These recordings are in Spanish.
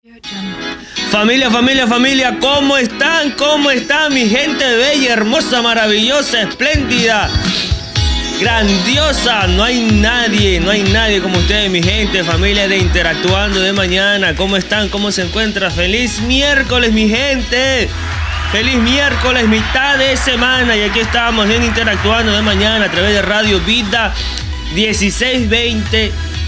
Familia, familia, familia, ¿cómo están? ¿Cómo están mi gente bella, hermosa, maravillosa, espléndida, grandiosa? No hay nadie como ustedes, mi gente, familia de Interactuando de Mañana. ¿Cómo están? ¿Cómo se encuentran? ¡Feliz miércoles, mi gente! ¡Feliz miércoles, mitad de semana! Y aquí estamos en Interactuando de Mañana a través de Radio Vida 1620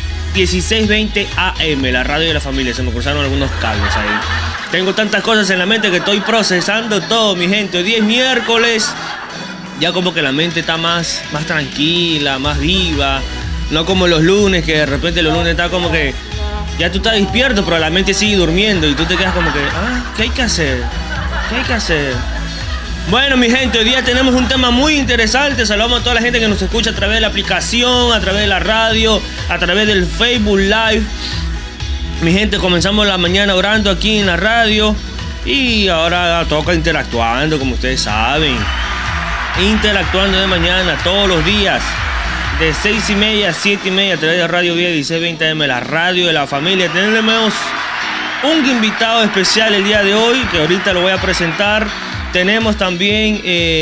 AM, la radio de la familia. Se me cruzaron algunos cables ahí. Tengo tantas cosas en la mente que estoy procesando todo, mi gente. Hoy día es miércoles. Ya como que la mente está más tranquila, más viva. No como los lunes, que de repente los lunes está como que ya tú estás despierto, pero la mente sigue durmiendo y tú te quedas como que, ¿qué hay que hacer? ¿Qué hay que hacer? Bueno, mi gente, hoy día tenemos un tema muy interesante. Saludamos a toda la gente que nos escucha a través de la aplicación, a través de la radio, a través del Facebook Live. Mi gente, comenzamos la mañana orando aquí en la radio y ahora toca interactuando, como ustedes saben. Interactuando de mañana todos los días, de 6:30 a 7:30 a través de Radio Vida 1620 AM, la radio de la familia. Tenemos un invitado especial el día de hoy, que ahorita lo voy a presentar. Tenemos también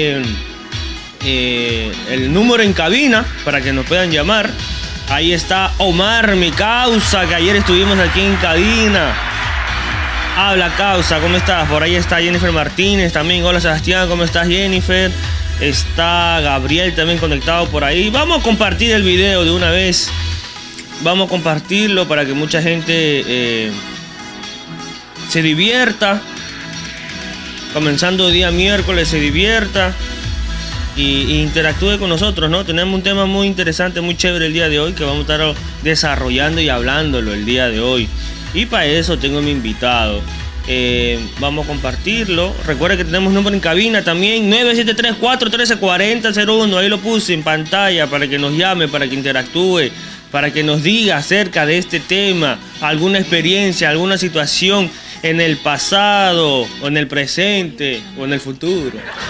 el número en cabina para que nos puedan llamar. Ahí está Omar, mi causa, que ayer estuvimos aquí en cabina. Habla, causa, ¿cómo estás? Por ahí está Jennifer Martínez también. Hola, Sebastián, ¿cómo estás, Jennifer? Está Gabriel también conectado por ahí. Vamos a compartir el video de una vez. Vamos a compartirlo para que mucha gente se divierta. Comenzando día miércoles, se divierta y interactúe con nosotros, ¿no? Tenemos un tema muy interesante, muy chévere el día de hoy, que vamos a estar desarrollando y hablándolo el día de hoy. Y para eso tengo a mi invitado. Vamos a compartirlo. Recuerda que tenemos número en cabina también, 973-413-4001. Ahí lo puse en pantalla para que nos llame, para que interactúe, para que nos diga acerca de este tema, alguna experiencia, alguna situación en el pasado, o en el presente, o en el futuro.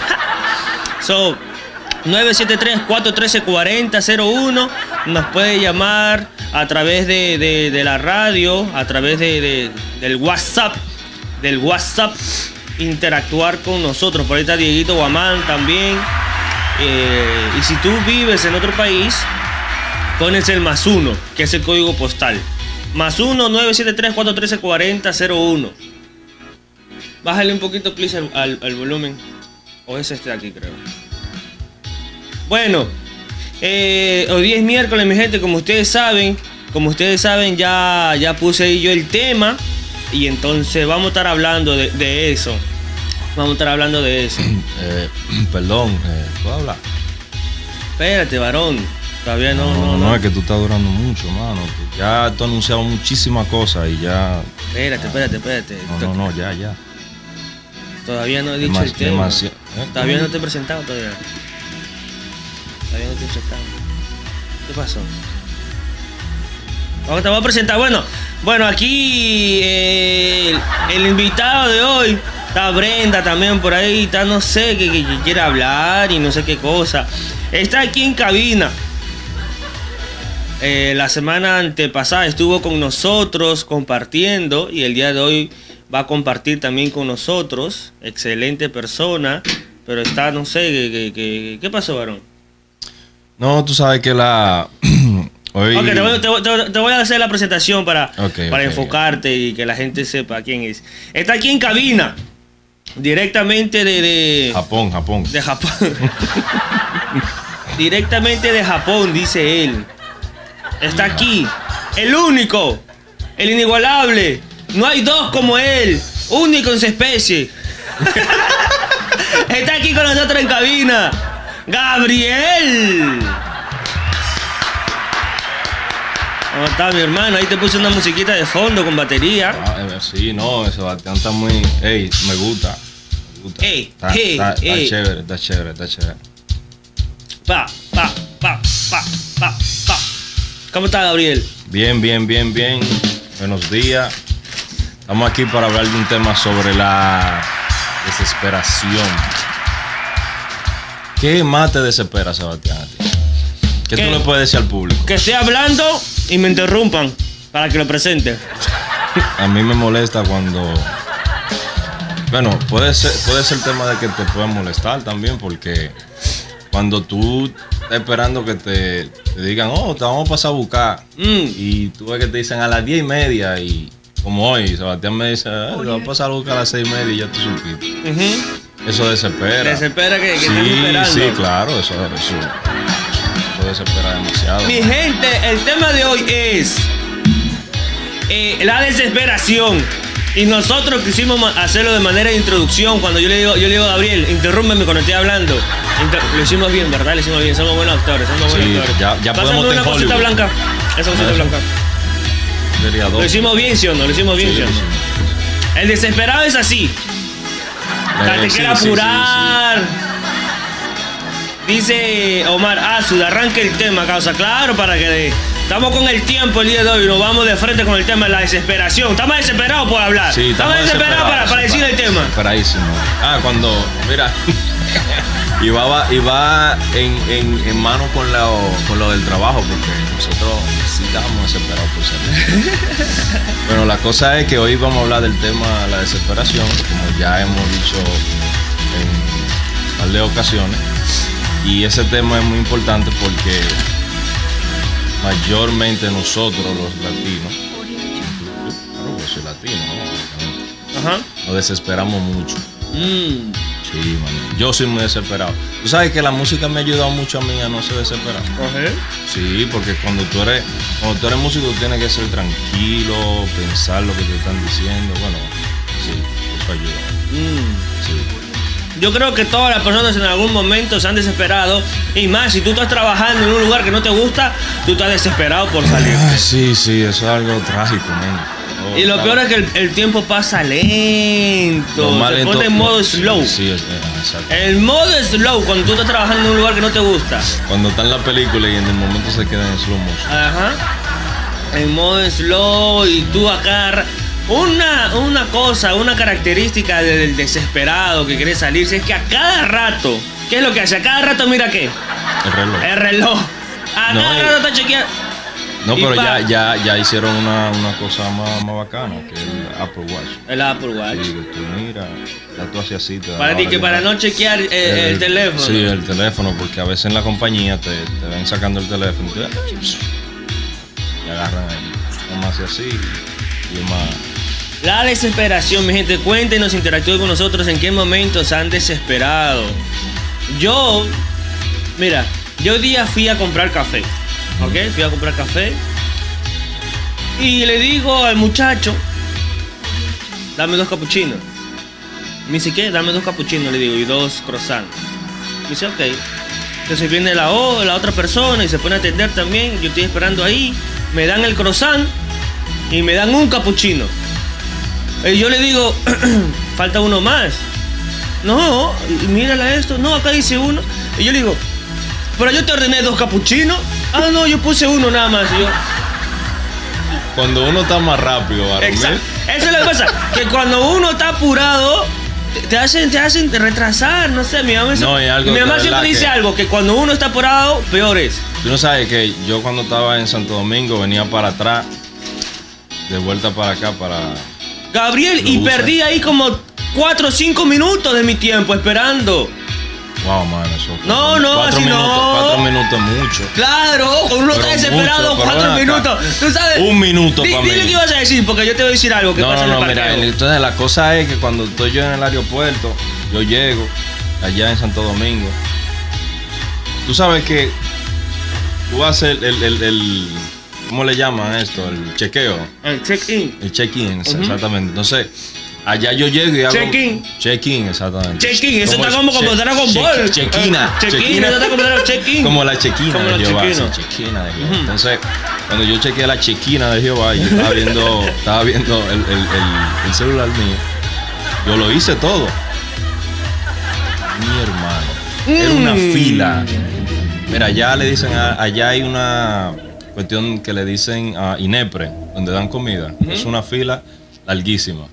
973-413-4001. Nos puede llamar a través de la radio, a través del WhatsApp. Interactuar con nosotros. Por ahí está Dieguito Guamán también. Y si tú vives en otro país, pones el +1, que es el código postal. +1 973-413-4001. Bájale un poquito, please, al volumen. O es este de aquí, creo. Bueno, hoy día es miércoles, mi gente, como ustedes saben, ya puse ahí yo el tema. Y entonces vamos a estar hablando de eso. Perdón, ¿puedo hablar? Espérate, varón. Todavía no, es que tú estás durando mucho, mano. Ya tú has anunciado muchísimas cosas y ya... Espérate. No, ya. Todavía no he dicho el tema. Todavía no te he presentado todavía. ¿Qué pasó? Te voy a presentar. Bueno, aquí el invitado de hoy está Brenda también por ahí. Está, no sé, que quiere hablar y no sé qué cosa. Está aquí en cabina. La semana antepasada estuvo con nosotros compartiendo y el día de hoy va a compartir también con nosotros. Excelente persona, pero está, no sé, ¿qué pasó, varón? No, tú sabes que hoy... Ok, te voy a hacer la presentación para enfocarte y que la gente sepa quién es. Está aquí en cabina, directamente de Japón. De Japón. Directamente de Japón, dice él. Está aquí, el único, el inigualable. No hay dos como él, único en su especie. Está aquí con nosotros en cabina, Gabriel. ¿Cómo está, mi hermano? Ahí te puse una musiquita de fondo con batería. Sí, no, Sebastián está muy... Ey, me gusta. Está chévere. Pa. ¿Cómo está, Gabriel? Bien. Buenos días. Estamos aquí para hablar de un tema sobre la desesperación. ¿Qué más te desespera, Sebastián, a ti? ¿Qué tú le puedes decir al público? Que esté hablando y me interrumpan para que lo presente. a mí me molesta cuando... Bueno, puede ser el tema de que te pueda molestar también, porque cuando tú estás esperando que te digan, oh, te vamos a pasar a buscar, y tú ves que te dicen a las 10:30, y como hoy, Sebastián me dice, te vamos a pasar a buscar a las 6:30 y ya tú supiste. Eso desespera. Desespera que sí, estén esperando. Sí, claro, eso desespera demasiado. Mi gente, el tema de hoy es la desesperación. Y nosotros quisimos hacerlo de manera de introducción. Cuando yo le digo a Gabriel, interrúmpeme cuando estoy hablando. Lo hicimos bien, ¿verdad? Lo hicimos bien. Somos buenos actores, Ya podemos una cosita blanca. Esa cosita blanca. Lo hicimos bien, ¿sí o no? Lo hicimos bien, ¿sí o no? El desesperado es así. Te quiere apurar. Dice Omar Azud, arranque el tema, causa. Claro, para que estamos con el tiempo el día de hoy. Nos vamos de frente con el tema de la desesperación. Estamos desesperados por hablar. Sí, estamos desesperados para decir el tema. Desesperadísimo. Cuando, mira, y va en mano con lo del trabajo, porque nosotros sí estábamos desesperados por salir. Bueno, la cosa es que hoy vamos a hablar del tema de la desesperación, como ya hemos dicho en un par de ocasiones. Y ese tema es muy importante porque mayormente nosotros los latinos, claro que soy latino, ¿no? Ajá. Nos desesperamos mucho. Sí, man. Yo soy muy desesperado. Tú sabes que la música me ha ayudado mucho a mí a no ser desesperado. Sí, porque cuando tú eres músico tienes que ser tranquilo, pensar lo que te están diciendo. Bueno, sí, eso ayuda. Sí. Yo creo que todas las personas en algún momento se han desesperado. Y más, si tú estás trabajando en un lugar que no te gusta, tú estás desesperado por salir. Sí, eso es algo trágico, man. Y lo peor es que el tiempo pasa lento. Se pone en modo slow. Sí, exacto. El modo slow, cuando tú estás trabajando en un lugar que no te gusta. Cuando está en la película y en el momento se queda en slow motion. Ajá. En modo slow y tú acá... Una cosa, una característica del desesperado que quiere salirse es que a cada rato, ¿qué es lo que hace? A cada rato mira qué. El reloj. A cada rato está chequeando. No, pero ya hicieron una cosa más bacana, que es el Apple Watch. El Apple Watch. Sí, que tú mira, ya tú haces así. Para ti, que para no chequear el teléfono. Sí, el teléfono, porque a veces en la compañía te ven sacando el teléfono y agarran ahí. Nomás así y más. La desesperación, mi gente, cuéntenos, interactúen con nosotros en qué momentos han desesperado. Yo hoy día fui a comprar café, ¿ok? Fui a comprar café y le digo al muchacho, dame 2 capuchinos. Me dice, ¿qué? Dame 2 capuchinos, le digo, y 2 croissants. Me dice, ok. Entonces viene la otra persona y se pone a atender también. Yo estoy esperando ahí, me dan el croissant y me dan un capuchino. Y yo le digo, falta uno más. No, mírala esto. No, acá dice uno. Y yo le digo, pero yo te ordené 2 capuchinos. Ah, no, yo puse uno nada más. Y yo... Cuando uno está más rápido, ¿vale? Exacto. Eso es lo que pasa. Que cuando uno está apurado, te hacen retrasar. No sé, mi mamá siempre dice algo, que cuando uno está apurado, peor es. Tú no sabes que yo cuando estaba en Santo Domingo venía para atrás, de vuelta para acá, para... Gabriel, y perdí ahí como 4 o 5 minutos de mi tiempo esperando. Wow, man, eso. No, así no. 4 minutos es mucho. Claro, uno está desesperado, 4 minutos. Tú sabes. 1 minuto para mí. Dile qué ibas a decir, porque yo te voy a decir algo que pasa en el parqueo. Mira, entonces la cosa es que cuando estoy yo en el aeropuerto, yo llego allá en Santo Domingo. Tú sabes que tú haces el ¿cómo le llaman esto? El chequeo. El check-in. El check-in, exactamente. Entonces, allá yo llego y hago... Check-in. Check-in, exactamente. Check-in, eso está como Dragon Ball. Chequina. Chequina, eso está como check-in. Como la chequina de Jehová. Chequina de Jehová. Entonces, cuando yo chequeé la chequina de Jehová, yo estaba viendo el celular mío. Yo lo hice todo. Mi hermano. Era una fila. Mira, allá le dicen, allá hay una... cuestión que le dicen a INEPRE, donde dan comida. Es una fila larguísima.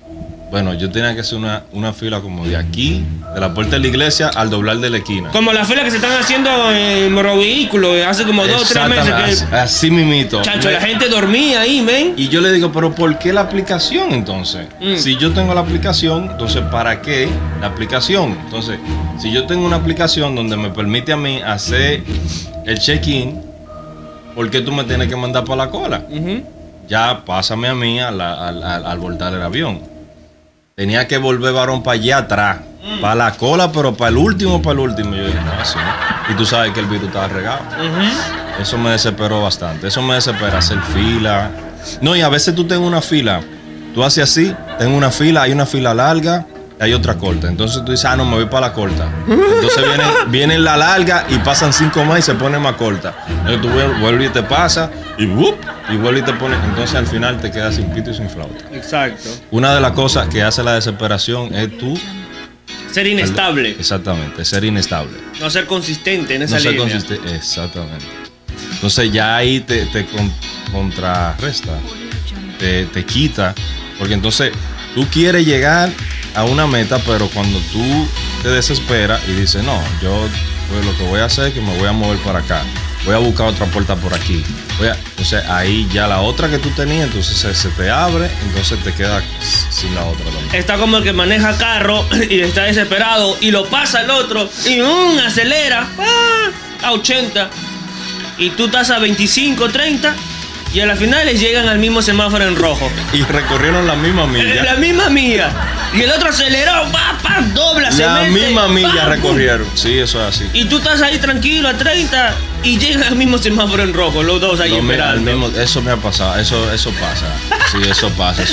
Bueno, yo tenía que hacer una fila como de aquí, de la puerta de la iglesia al doblar de la esquina. Como la fila que se están haciendo en Morovehículo hace como 2 o 3 meses. Así mimito. Chacho, la gente dormía ahí, men. Y yo le digo, pero ¿por qué la aplicación entonces? Si yo tengo la aplicación, entonces ¿para qué la aplicación? Entonces, si yo tengo una aplicación donde me permite a mí hacer el check-in, ¿por qué tú me tienes que mandar para la cola? Ya pásame a mí al voltar el avión. Tenía que volver varón para allá atrás, para la cola, pero para el último. Yo dije, no, así no. Y tú sabes que el virus estaba regado. Eso me desesperó bastante. Eso me desespera, hacer fila. No, y a veces tú tengo una fila. Tú haces así, tengo una fila, hay una fila larga, y hay otra corta. Entonces tú dices, no, me voy para la corta. Entonces viene la larga y pasan 5 más y se pone más corta. Entonces tú vuelves y te pasa y vuelves y te pones. Entonces al final te quedas sin pito y sin flauta. Exacto. Una de las cosas que hace la desesperación es tú ser inestable. Exactamente, ser inestable. No ser consistente en esa línea. No ser consistente, exactamente. Entonces ya ahí te contrarresta, te quita, porque entonces tú quieres llegar a una meta, pero cuando tú te desesperas y dices, no, yo pues, lo que voy a hacer es que me voy a mover para acá, voy a buscar otra puerta por aquí, entonces ahí ya la otra que tú tenías, entonces se te abre, entonces te quedas sin la otra también. Está como el que maneja carro y está desesperado y lo pasa el otro y acelera a 80 y tú estás a 25, 30 y a la final les llegan al mismo semáforo en rojo. Y recorrieron la misma milla. La misma milla. Y el otro aceleró, dobla, la misma milla recorrieron. Sí, eso es así. Y tú estás ahí tranquilo a 30 y llegan al mismo semáforo en rojo, los dos ahí esperando. Eso me ha pasado, eso pasa. Sí, eso pasa.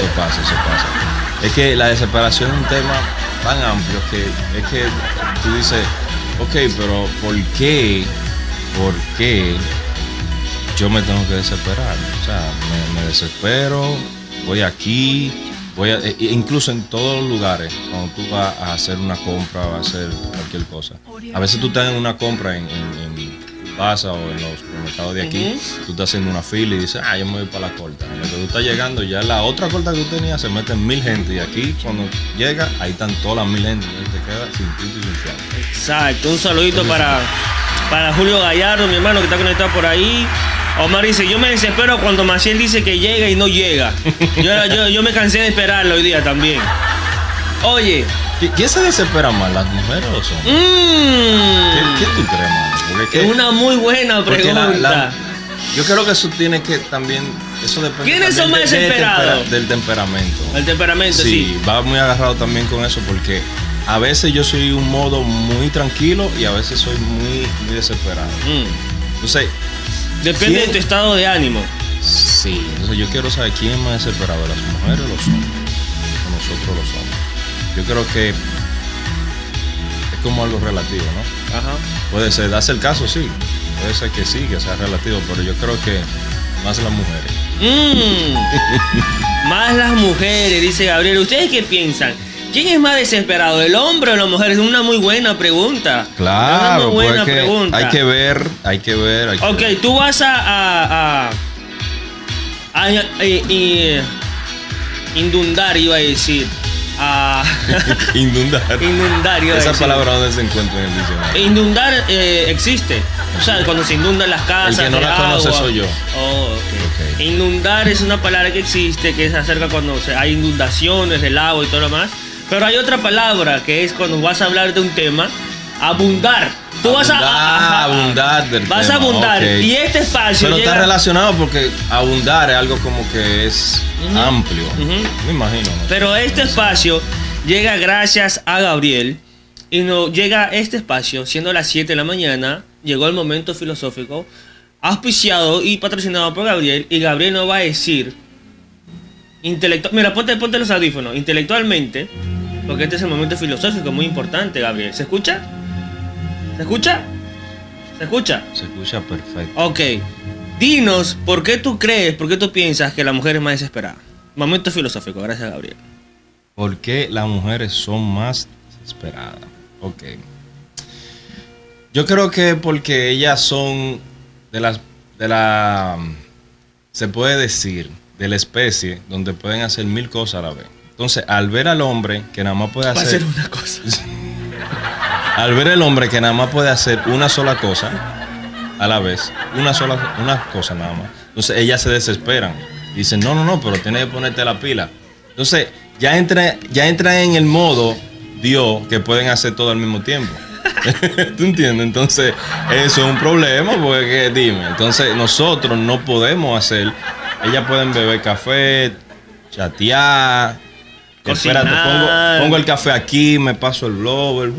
Es que la desesperación es un tema tan amplio que es que tú dices, ok, pero ¿por qué yo me tengo que desesperar? O sea, me desespero, voy aquí, incluso en todos los lugares, cuando tú vas a hacer una compra o a hacer cualquier cosa. A veces tú estás en una compra en Plaza o en los supermercados de aquí, tú estás haciendo una fila y dices, yo me voy para la corta. En lo que tú estás llegando, ya la otra corta que tú tenías se meten 1000 gente y aquí cuando llega, ahí están todas las 1000 gente y te quedas sin pito y sin flauta. Exacto, un saludito para Julio Gallardo, mi hermano que está conectado por ahí. Omar dice, yo me desespero cuando Maciel dice que llega y no llega. Yo me cansé de esperarlo hoy día también. Oye. ¿Quién se desespera más, las mujeres o los hombres? ¿Qué tú crees, mano? Es una muy buena pregunta. Yo creo que eso tiene que también... Eso depende. ¿Quiénes son más desesperados? Del temperamento. El temperamento, sí. Va muy agarrado también con eso porque a veces yo soy un modo muy tranquilo y a veces soy muy, muy desesperado. Entonces... Depende de tu estado de ánimo. Sí, entonces yo quiero saber quién es más desesperado, las mujeres o los hombres. O nosotros los hombres. Yo creo que es como algo relativo, ¿no? Ajá. Puede ser, darse el caso, sí. Puede ser que sí, que sea relativo, pero yo creo que más las mujeres. Más las mujeres, dice Gabriel. ¿Ustedes qué piensan? ¿Quién es más desesperado, el hombre o la mujer? Es una muy buena pregunta. Claro, una muy buena pregunta. Hay que ver. Ok, tú vas a indundar, iba a decir. Indundar. Indundar, iba a decir. Esa palabra ¿dónde se encuentra en el diccionario? Indundar existe. O sea, cuando se inundan las casas. El que no la conoce soy yo. Okay. Inundar es una palabra que existe, que es acerca cuando hay inundaciones del agua y todo lo más. Pero hay otra palabra que es cuando vas a hablar de un tema, abundar. Tú vas a abundar del vas tema. A abundar. Okay. Y este espacio. Pero está relacionado porque abundar es algo como que es amplio. Me imagino. ¿No? Pero este espacio llega gracias a Gabriel. Y llega este espacio, siendo las 7 de la mañana, llegó el momento filosófico, auspiciado y patrocinado por Gabriel. Y Gabriel nos va a decir, mira, ponte los audífonos, intelectualmente, porque este es el momento filosófico muy importante, Gabriel. ¿Se escucha? ¿Se escucha? ¿Se escucha? Se escucha perfecto. Ok. Dinos, ¿por qué tú piensas que la mujer es más desesperada? Momento filosófico, gracias, Gabriel. ¿Por qué las mujeres son más desesperadas? Ok. Yo creo que porque ellas son se puede decir, de la especie donde pueden hacer 1000 cosas a la vez. Entonces, al ver al hombre que nada más puede hacer una cosa. Al ver el hombre que nada más puede hacer una sola cosa a la vez, una cosa nada más. Entonces ellas se desesperan. Dicen, no, pero tienes que ponerte la pila. Entonces ya entra en el modo Dios que pueden hacer todo al mismo tiempo. ¿Tú entiendes? Entonces eso es un problema porque dime. Entonces nosotros no podemos hacer. Ellas pueden beber café, chatear. Espérate, pongo el café aquí, me paso el blower.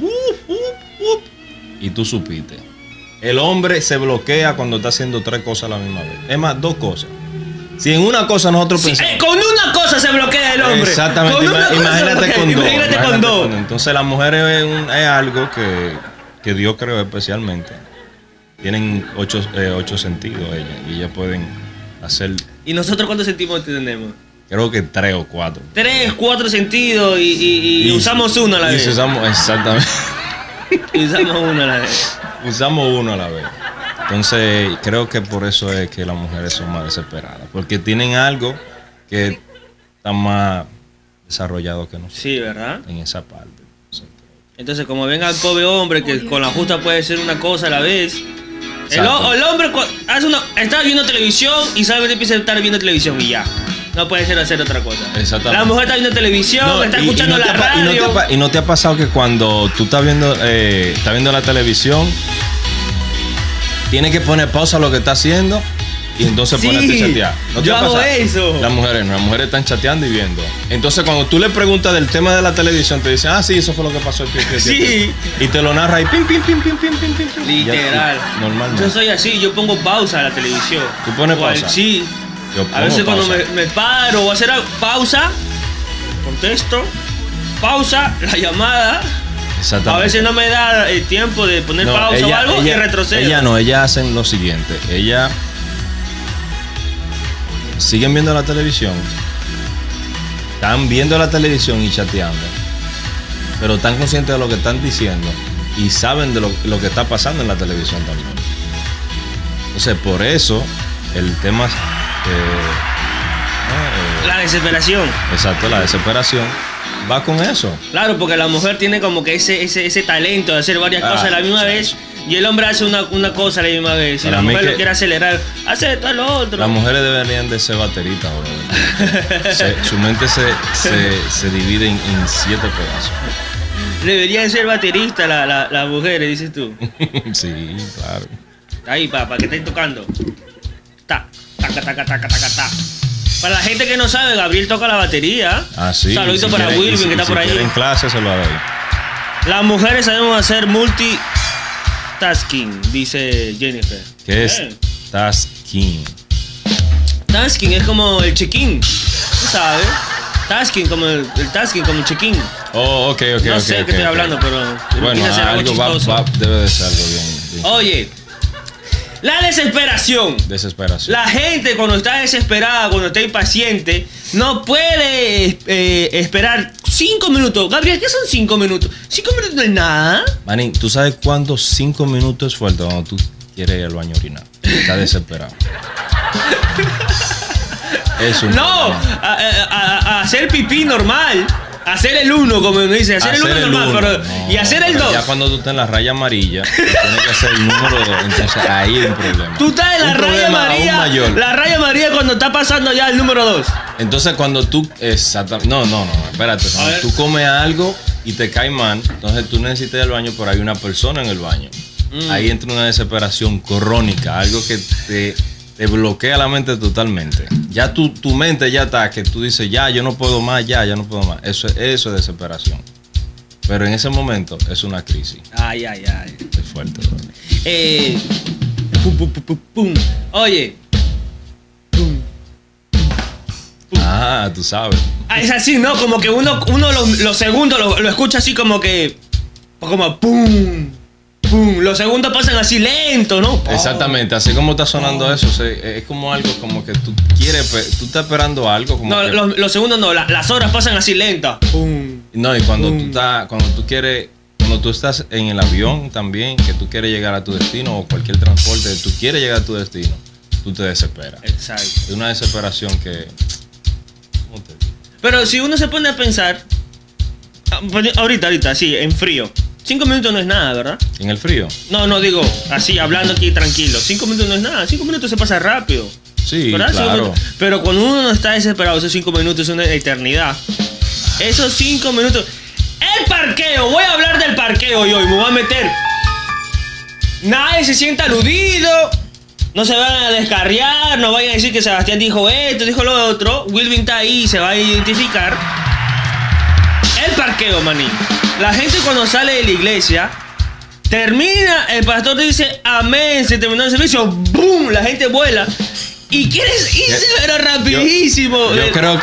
Y tú supiste. El hombre se bloquea cuando está haciendo 3 cosas a la misma vez. Es más, 2 cosas. Si en una cosa nosotros pensamos. Con una cosa se bloquea el hombre. Exactamente. Imagínate con 2. Entonces las mujeres es algo que Dios creó especialmente. Tienen 8 sentidos ellas. Y ellas pueden hacer. ¿Y nosotros cuántos sentidos tenemos? Creo que 3 o 4. 3, 4 sentidos y usamos uno a la vez. Exactamente. Y usamos uno a la vez. Usamos uno a la vez. Entonces, creo que por eso es que las mujeres son más desesperadas. Porque tienen algo que está más desarrollado que nosotros. Sí, ¿verdad? En esa parte. Entonces, como venga el pobre hombre que con la justa puede ser una cosa a la vez. El hombre está viendo televisión y solamente empieza a estar viendo televisión y ya. No puede ser hacer otra cosa. Exactamente. La mujer está viendo televisión, está escuchando la radio. ¿Y no te ha pasado que cuando tú estás viendo la televisión, tienes que poner pausa a lo que está haciendo y entonces ponerte a chatear? ¿No yo hago eso. Las mujeres están chateando y viendo. Entonces cuando tú le preguntas del tema de la televisión, te dicen, sí, eso fue lo que pasó. Sí. Y te lo narra y pim. Literal. Normalmente. Yo soy así, yo pongo pausa a la televisión. ¿Tú pones pausa? Sí. A veces cuando me paro o hacer pausa, contesto, pausa, la llamada. A veces no me da el tiempo de poner pausa o algo y retrocedo. Ellas hacen lo siguiente. Ellas siguen viendo la televisión. Están viendo la televisión y chateando. Pero están conscientes de lo que están diciendo y saben de lo que está pasando en la televisión también. Entonces, por eso, el tema... la desesperación. Exacto, la desesperación va con eso. Claro, porque la mujer tiene como que ese talento de hacer varias cosas a la misma vez y el hombre hace una cosa a la misma vez. Si la mujer lo quiere acelerar, hace esto, lo otro. Las mujeres deberían de ser bateritas, su mente se divide en 7 pedazos. Deberían ser bateristas las mujeres, dices tú. Sí, claro. Ahí, papá, que estáis tocando. Ta. Para la gente que no sabe, Gabriel toca la batería. Sí. Saludito para Wilvin, que está por ahí. Si quieren clase, se lo doy. Las mujeres sabemos hacer multitasking, dice Jennifer. ¿Qué es tasking? Tasking es como el check-in, ¿sabes? Tasking como el tasking, como el check-in. Ok. No sé qué estoy hablando, pero... Bueno, algo debe de ser algo bien. Oye... La desesperación. La gente cuando está desesperada, cuando está impaciente, no puede esperar 5 minutos. Gabriel, ¿qué son 5 minutos? 5 minutos no es nada. Manín, ¿tú sabes cuántos 5 minutos es fuerte cuando tú quieres ir al baño a orinar? Estás desesperado. A hacer pipí normal. Hacer el 1, como me dice, hacer el 1 normal, y hacer el 2. Ya cuando tú estás en la raya amarilla, tienes que hacer el número 2. Entonces ahí hay un problema. Tú estás en la raya amarilla. La raya amarilla cuando está pasando ya el número 2. Entonces cuando tú. Exactamente. No, espérate. Cuando tú comes algo y te cae mal, entonces tú necesitas ir al baño, pero hay una persona en el baño. Ahí entra una desesperación crónica, algo que te bloquea la mente totalmente. Ya tu mente ya está, que tú dices, yo no puedo más, ya no puedo más. Eso es desesperación. Pero en ese momento es una crisis. Ay. Es fuerte, bro. Pum. Oye. Tú sabes. Es así, ¿no? Como que uno los segundos lo escucha así como que... Como pum. Los segundos pasan así lento, ¿no? Exactamente, así como está sonando eso, es como algo como que tú estás esperando algo como no, los segundos no, las horas pasan así lentas. No, y cuando tú estás en el avión también, que tú quieres llegar a tu destino o cualquier transporte, tú quieres llegar a tu destino, tú te desesperas. Exacto. Es una desesperación que... ¿Cómo te digo? Pero si uno se pone a pensar, ahorita, sí, en frío. 5 minutos no es nada, ¿verdad? ¿En el frío? No, digo, así, hablando aquí tranquilo. 5 minutos no es nada. 5 minutos se pasa rápido. Sí, ¿verdad? claro. Pero cuando uno no está desesperado, esos 5 minutos son una eternidad. Esos 5 minutos... El parqueo, voy a hablar del parqueo hoy, me voy a meter. Nadie se sienta aludido. No se van a descarriar, no vayan a decir que Sebastián dijo esto, dijo lo otro. Wilvin está ahí, se va a identificar. El parqueo, manín. La gente cuando sale de la iglesia, termina, el pastor dice amén, se terminó el servicio, ¡boom! La gente vuela. Y quieres irse, pero rapidísimo.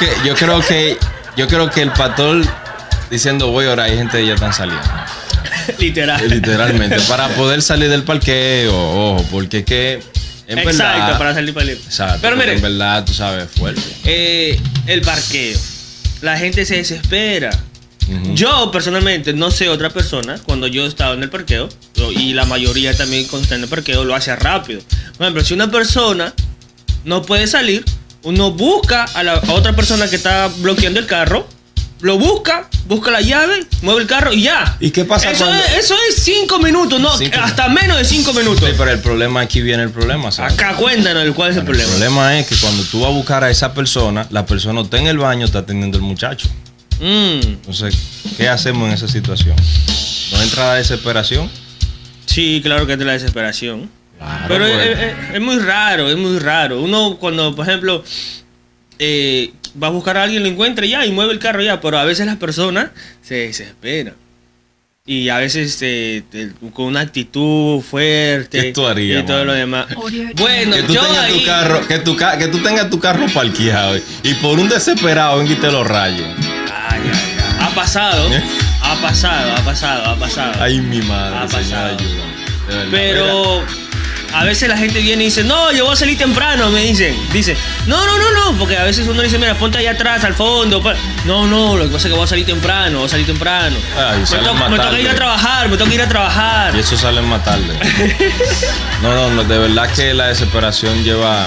Yo creo que el pastor diciendo voy a orar, hay gente que ya están saliendo. Literalmente. Para poder salir del parqueo, ojo, porque es que en exacto, verdad, para salir para el... Exacto, pero mire, en verdad, tú sabes, fuerte. El parqueo. La gente se desespera. Yo personalmente no sé otra persona cuando yo estaba en el parqueo, y la mayoría también cuando está en el parqueo lo hace rápido. Por ejemplo, si una persona no puede salir, uno busca a la otra persona que está bloqueando el carro, lo busca la llave, mueve el carro y ya. ¿Y qué pasa eso es 5 minutos, no, hasta menos de 5 minutos. Sí, pero el problema, aquí viene el problema, ¿sabes? Acá cuéntanos cuál es el problema. El problema es que cuando tú vas a buscar a esa persona, la persona está en el baño, está atendiendo el muchacho. Entonces, ¿qué hacemos en esa situación? ¿No entra la desesperación? Sí, claro que entra la desesperación. Claro, pero es muy raro, es muy raro. Uno cuando, por ejemplo, va a buscar a alguien, lo encuentra ya y mueve el carro ya, pero a veces las personas se desesperan. Y a veces con una actitud fuerte. ¿Qué tú harías, y todo lo demás. Bueno, que tú tengas tu carro, que tú tengas tu carro parqueado y por un desesperado venga y te lo rayen. Ay. Ha pasado. Ha pasado. Ay, mi madre. Ha pasado. Ayuda. Pero a veces la gente viene y dice, no, yo voy a salir temprano, me dicen. Dice, no, porque a veces uno dice, mira, ponte allá atrás, al fondo. No, lo que pasa es que voy a salir temprano, Ay, me toca ir a trabajar. Y eso sale más tarde. No, de verdad que la desesperación lleva...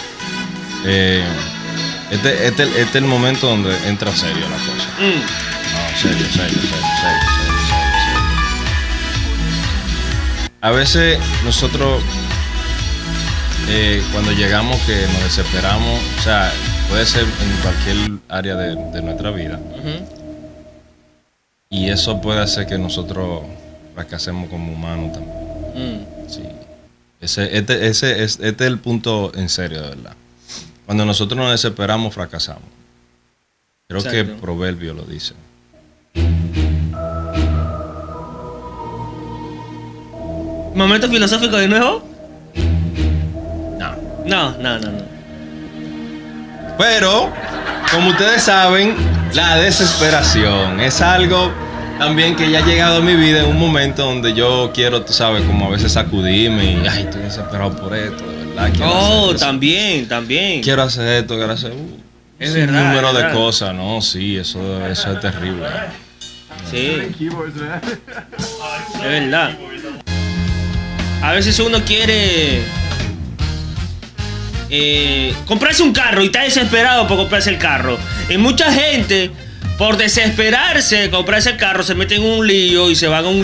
Este es el momento donde entra serio la cosa. No, serio. A veces nosotros, cuando llegamos que nos desesperamos, o sea, puede ser en cualquier área de nuestra vida. Y eso puede hacer que nosotros fracasemos como humanos también. Sí. Este es el punto en serio, de verdad. Cuando nosotros nos desesperamos, fracasamos. Creo que el proverbio lo dice. ¿Momento filosófico de nuevo? No. Pero, como ustedes saben, la desesperación es algo también que ya ha llegado a mi vida en un momento donde yo quiero, tú sabes, como a veces sacudirme y, ay, estoy desesperado por esto, de verdad. También. Quiero hacer esto, quiero hacer es verdad, un número de cosas, ¿no? Sí, eso es terrible. Sí. Es verdad. A veces uno quiere comprarse un carro y está desesperado por comprarse el carro. Y mucha gente, por desesperarse de comprarse el carro, se mete en un lío y se van a un...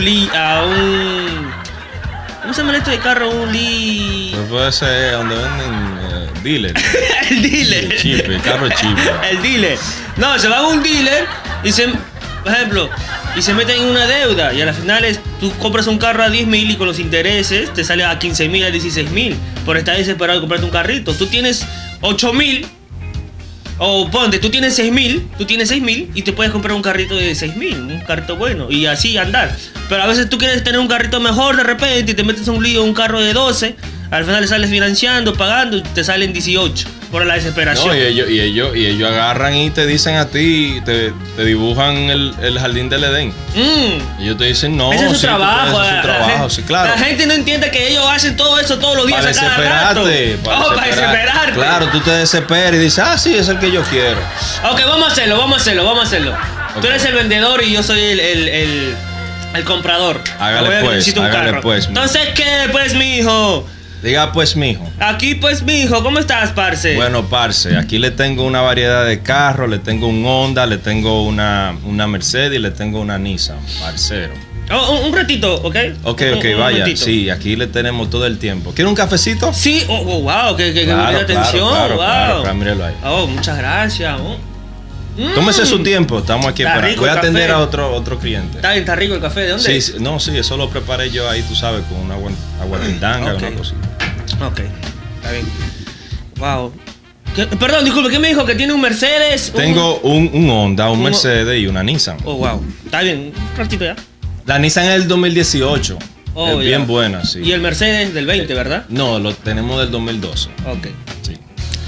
¿Cómo se llama esto de carro? Un lío... Pues puede ser donde venden dealer. El dealer. El carro chip. El dealer. No, se van a un dealer y por ejemplo, y se meten en una deuda y a las finales tú compras un carro a 10.000 y con los intereses te sale a 15.000, a 16.000 por estar desesperado de comprarte un carrito. Tú tienes 8.000 o ponte, tú tienes 6.000 y te puedes comprar un carrito de 6.000, un carrito bueno y así andar. Pero a veces tú quieres tener un carrito mejor de repente y te metes en un lío, un carro de 12, al final le sales financiando, pagando y te salen 18 por la desesperación. No, y ellos agarran y te dicen a ti, te dibujan el jardín del Edén. Ellos te dicen, no, ese es su trabajo. Ese es su trabajo, sí, claro. La gente no entiende que ellos hacen todo eso todos los días. Para desesperarte. Para desesperarte. Claro, tú te desesperas y dices, sí, es el que yo quiero. Ok, vamos a hacerlo. Okay. Tú eres el vendedor y yo soy el comprador. Hágale pues. Entonces, ¿qué pues, mijo? Diga pues, mijo. Aquí pues, mijo, ¿cómo estás, parce? Bueno, parce, aquí le tengo una variedad de carros, le tengo un Honda, le tengo una Mercedes y le tengo una Nissan, parcero. Oh, un ratito, ¿ok? Ok, vaya. Ratito. Sí, aquí le tenemos todo el tiempo. ¿Quiere un cafecito? Sí, wow, que claro, atención, claro, wow. Claro, míralo ahí. Oh, muchas gracias. Tómese su tiempo, estamos aquí esperando. Voy a atender a otro cliente. Está rico el café, ¿de dónde? Sí, sí, eso lo preparé yo ahí, tú sabes, con una aguatindanga, una cosita. Ok, está bien. Wow. Perdón, disculpe, ¿qué me dijo? ¿Que tiene un Mercedes? Tengo un Honda, un Mercedes y una Nissan. Oh, wow. Está bien, un ratito ya. La Nissan es del 2018. Es bien buena, sí. ¿Y el Mercedes del 20, verdad? No, lo tenemos del 2012. Ok. Sí.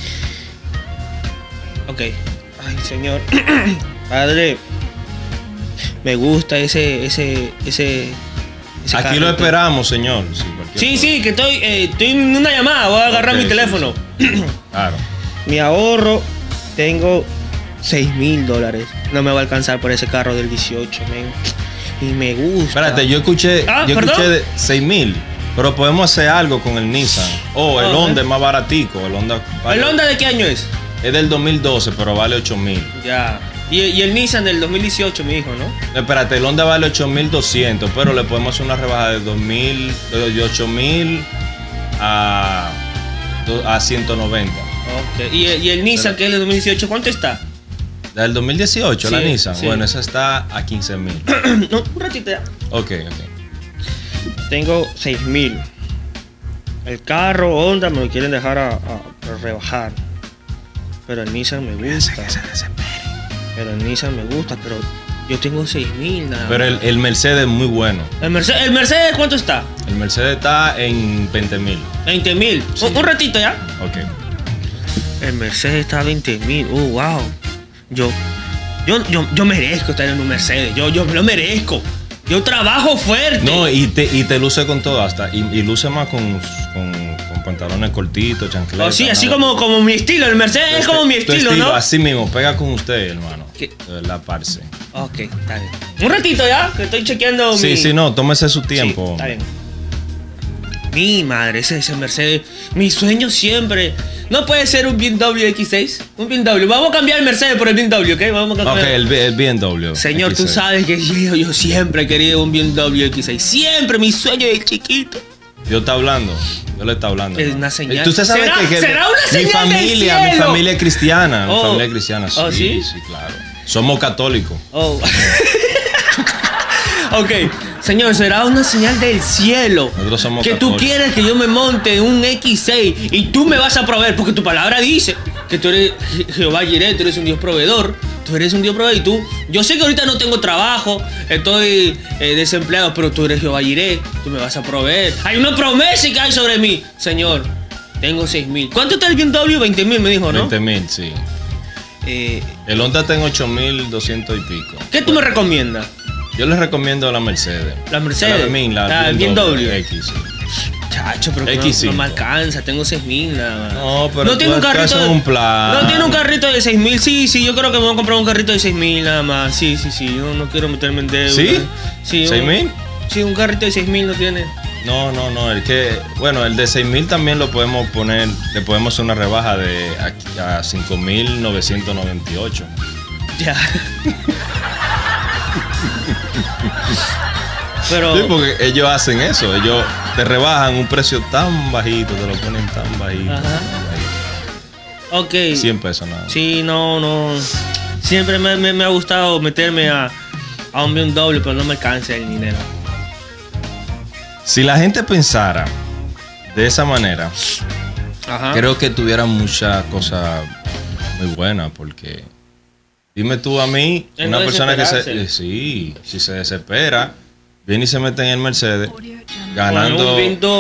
Ok. Ay, señor. Padre. Me gusta ese Aquí carro, lo esperamos, señor. Sí, que estoy en una llamada. Voy a agarrar mi teléfono. Sí. Claro. Mi ahorro, tengo $6,000. No me va a alcanzar por ese carro del 18, men. Y me gusta. Espérate, yo escuché de 6,000. Pero podemos hacer algo con el Nissan. El Honda es más baratico. ¿El Honda de qué año es? Es del 2012, pero vale 8,000. Ya. Y el Nissan del 2018, mi hijo, ¿no? Espérate, el Honda vale 8,200, pero le podemos hacer una rebaja de 8,000 a 190. Ok. ¿Y el Nissan, que es del 2018, cuánto está? ¿Del 2018, la Nissan? Sí. Bueno, esa está a 15,000. No, un ratito ya. Ok. Tengo 6,000. El carro Honda me lo quieren dejar a rebajar. Pero el Nissan me gusta. Pero el Nissan me gusta, pero yo tengo 6,000 nada. Pero el Mercedes es muy bueno. ¿El Mercedes cuánto está? El Mercedes está en 20,000. 20,000. Sí. Un ratito ya. Ok. El Mercedes está a 20,000. Wow. Yo merezco estar en un Mercedes. Yo me lo merezco. Yo trabajo fuerte. No, y te luce con todo hasta. Y luce más con pantalones cortitos, chancletas. Sí, así como mi estilo. El Mercedes es como mi estilo, ¿no? Así mismo, pega con usted, hermano. De verdad, parce. Ok, está bien. Un ratito ya, que estoy chequeando Sí, no, tómese su tiempo. Sí, está bien. Mi madre, ese Mercedes. Mi sueño siempre. No puede ser un BMW X6. Un BMW. Vamos a cambiar el Mercedes por el BMW, ¿ok? Vamos a cambiar. Ok, el BMW. Señor, X6. Tú sabes que yo siempre he querido un BMW X6. Siempre, mi sueño de chiquito. Yo le está hablando. Es una señal. ¿Tú sabes que ¿será una señal mi familia es cristiana? Mi familia es cristiana, sí. ¿Sí? Sí, claro. Somos católicos. Ok, señor, será una señal del cielo. Nosotros somos que católicos. Tú quieres que yo me monte en un X6 y tú me vas a proveer, porque tu palabra dice que tú eres Jehová Jireh, tú eres un Dios proveedor. Tú eres un Dios proveedor y tú. Yo sé que ahorita no tengo trabajo, estoy desempleado, pero tú eres Jehová Jireh, tú me vas a proveer. Hay una promesa que hay sobre mí. Señor, tengo 6,000. ¿Cuánto está el BMW? 20,000 me dijo, ¿no? 20,000, sí. El Honda tengo 8,200 y pico. ¿Qué tú me recomiendas? Yo les recomiendo la Mercedes. ¿La Mercedes? La BMW. X, sí. Chacho, pero no me alcanza, tengo 6,000 nada más. No, pero no tiene un carrito un plan. No tiene un carrito de 6,000. Sí, yo creo que me voy a comprar un carrito de 6,000 nada más. Sí. No quiero meterme en deuda. ¿Sí? ¿6,000? Sí, un carrito de 6,000 no tiene. No, el de 6,000 también lo podemos poner, le podemos hacer una rebaja de a 5,998. Ya. Pero, sí, porque ellos hacen eso, ellos te rebajan un precio tan bajito, te lo ponen tan bajito. Ajá. Ok. 100 pesos nada. Sí, no. Siempre me ha gustado meterme a un BMW, pero no me alcanza el dinero. Si la gente pensara de esa manera, creo que tuviera muchas cosas muy buenas, porque dime tú a mí, una persona que si se desespera, viene y se mete en el Mercedes, ganando,